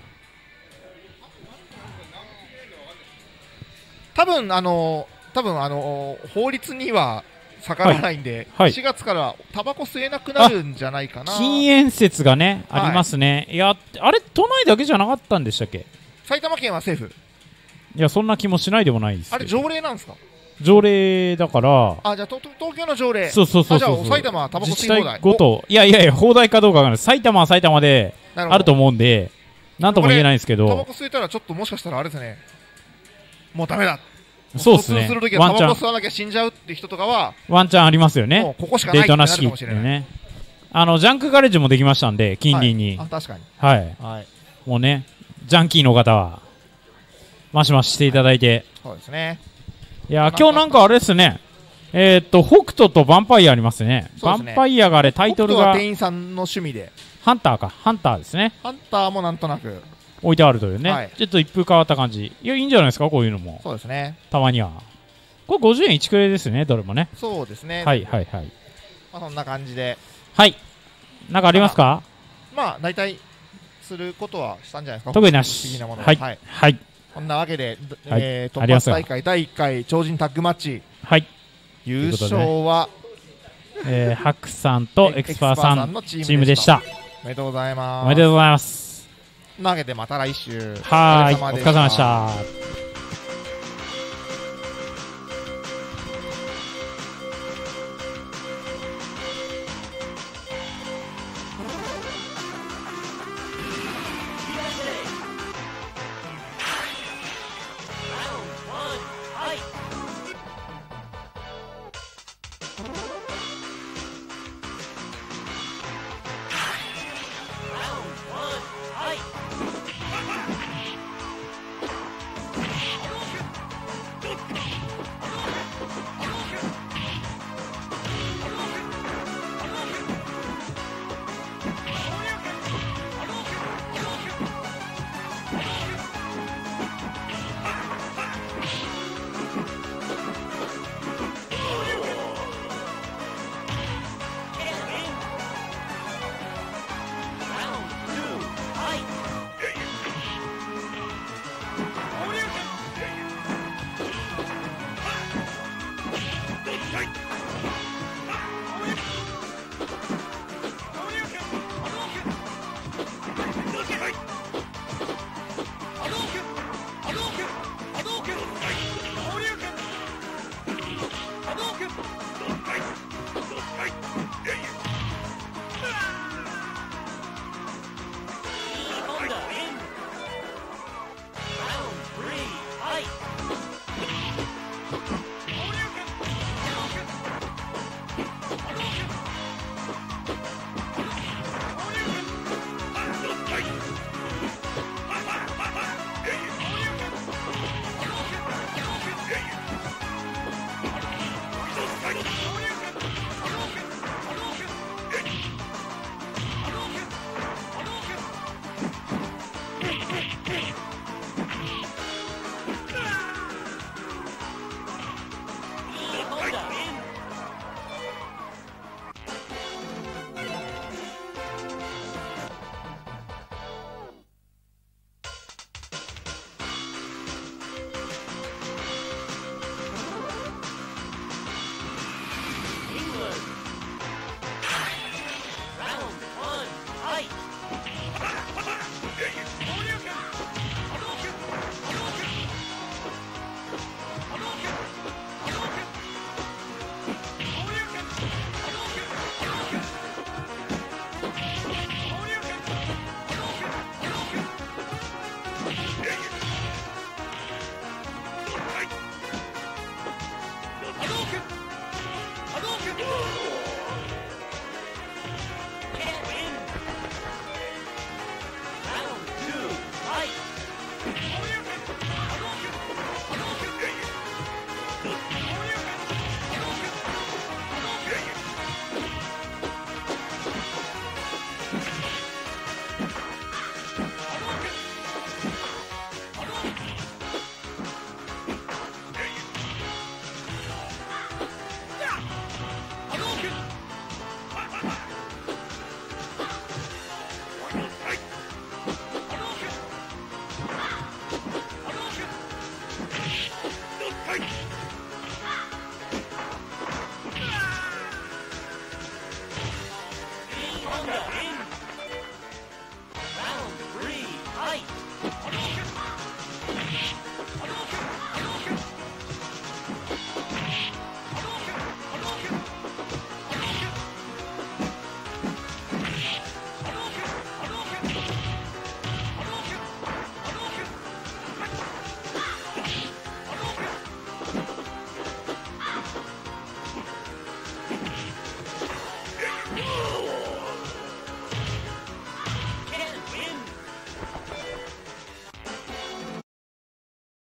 多分あの多分あの法律には逆らわないんで、はいはい、しがつからタバコ吸えなくなるんじゃないかな。 禁煙説がね、はい、ありますね。いや、あれ都内だけじゃなかったんでしたっけ。 埼玉県はセーフ。 いや、そんな気もしないでもないです。 あれ条例なんですか。 条例だから。 あ、じゃあ東京の条例。 そうそうそうそう。 じゃあ埼玉はタバコ吸い放題。 ごと、いやいやいや、放題かどうかが埼玉は埼玉であると思うんで、なんとも言えないんですけど。 タバコ吸えたらちょっともしかしたらあれですね。もうダメだ。 そうですね。 するときはタバコ吸わなきゃ死んじゃうって人とかはワンチャンありますよね。 もうここしかないってなるかもしれない。 ね。あのジャンクガレージもできましたんで、近隣に。 はい、あ、確かに。 はい。はい。もうね、ジャンキーの方はマシマシしていただいて。 はい、そうですね。 いや今日なんかあれですね。えー、っと北斗とヴァンパイアありますね。ヴァンパイアがあれタイトルが。 北斗は店員さんの趣味で。 ハンターか、ハンターですね。 ハンターもなんとなく置いてあるというね。 はい、 ちょっと一風変わった感じ。いや、いいんじゃないですか、こういうのも。 そうですね。 たまには。これごじゅうえんいちくれですね、どれもね。 そうですね。 はいはいはい。 まあそんな感じで。 はい。なんかありますか。 まあ、まあ、大体することはしたんじゃないですか。 特になし。 なものはい。はい。はい、 こんなわけで、 はい、 えー、突破大会だいいっかい超人タッグマッチ。 はい。 優勝は、 えー、ハクさんとエクスパーさんのチームでした。 おめでとうございます。 おめでとうございます。 というわけでまた来週。 はい。お疲れ様でした。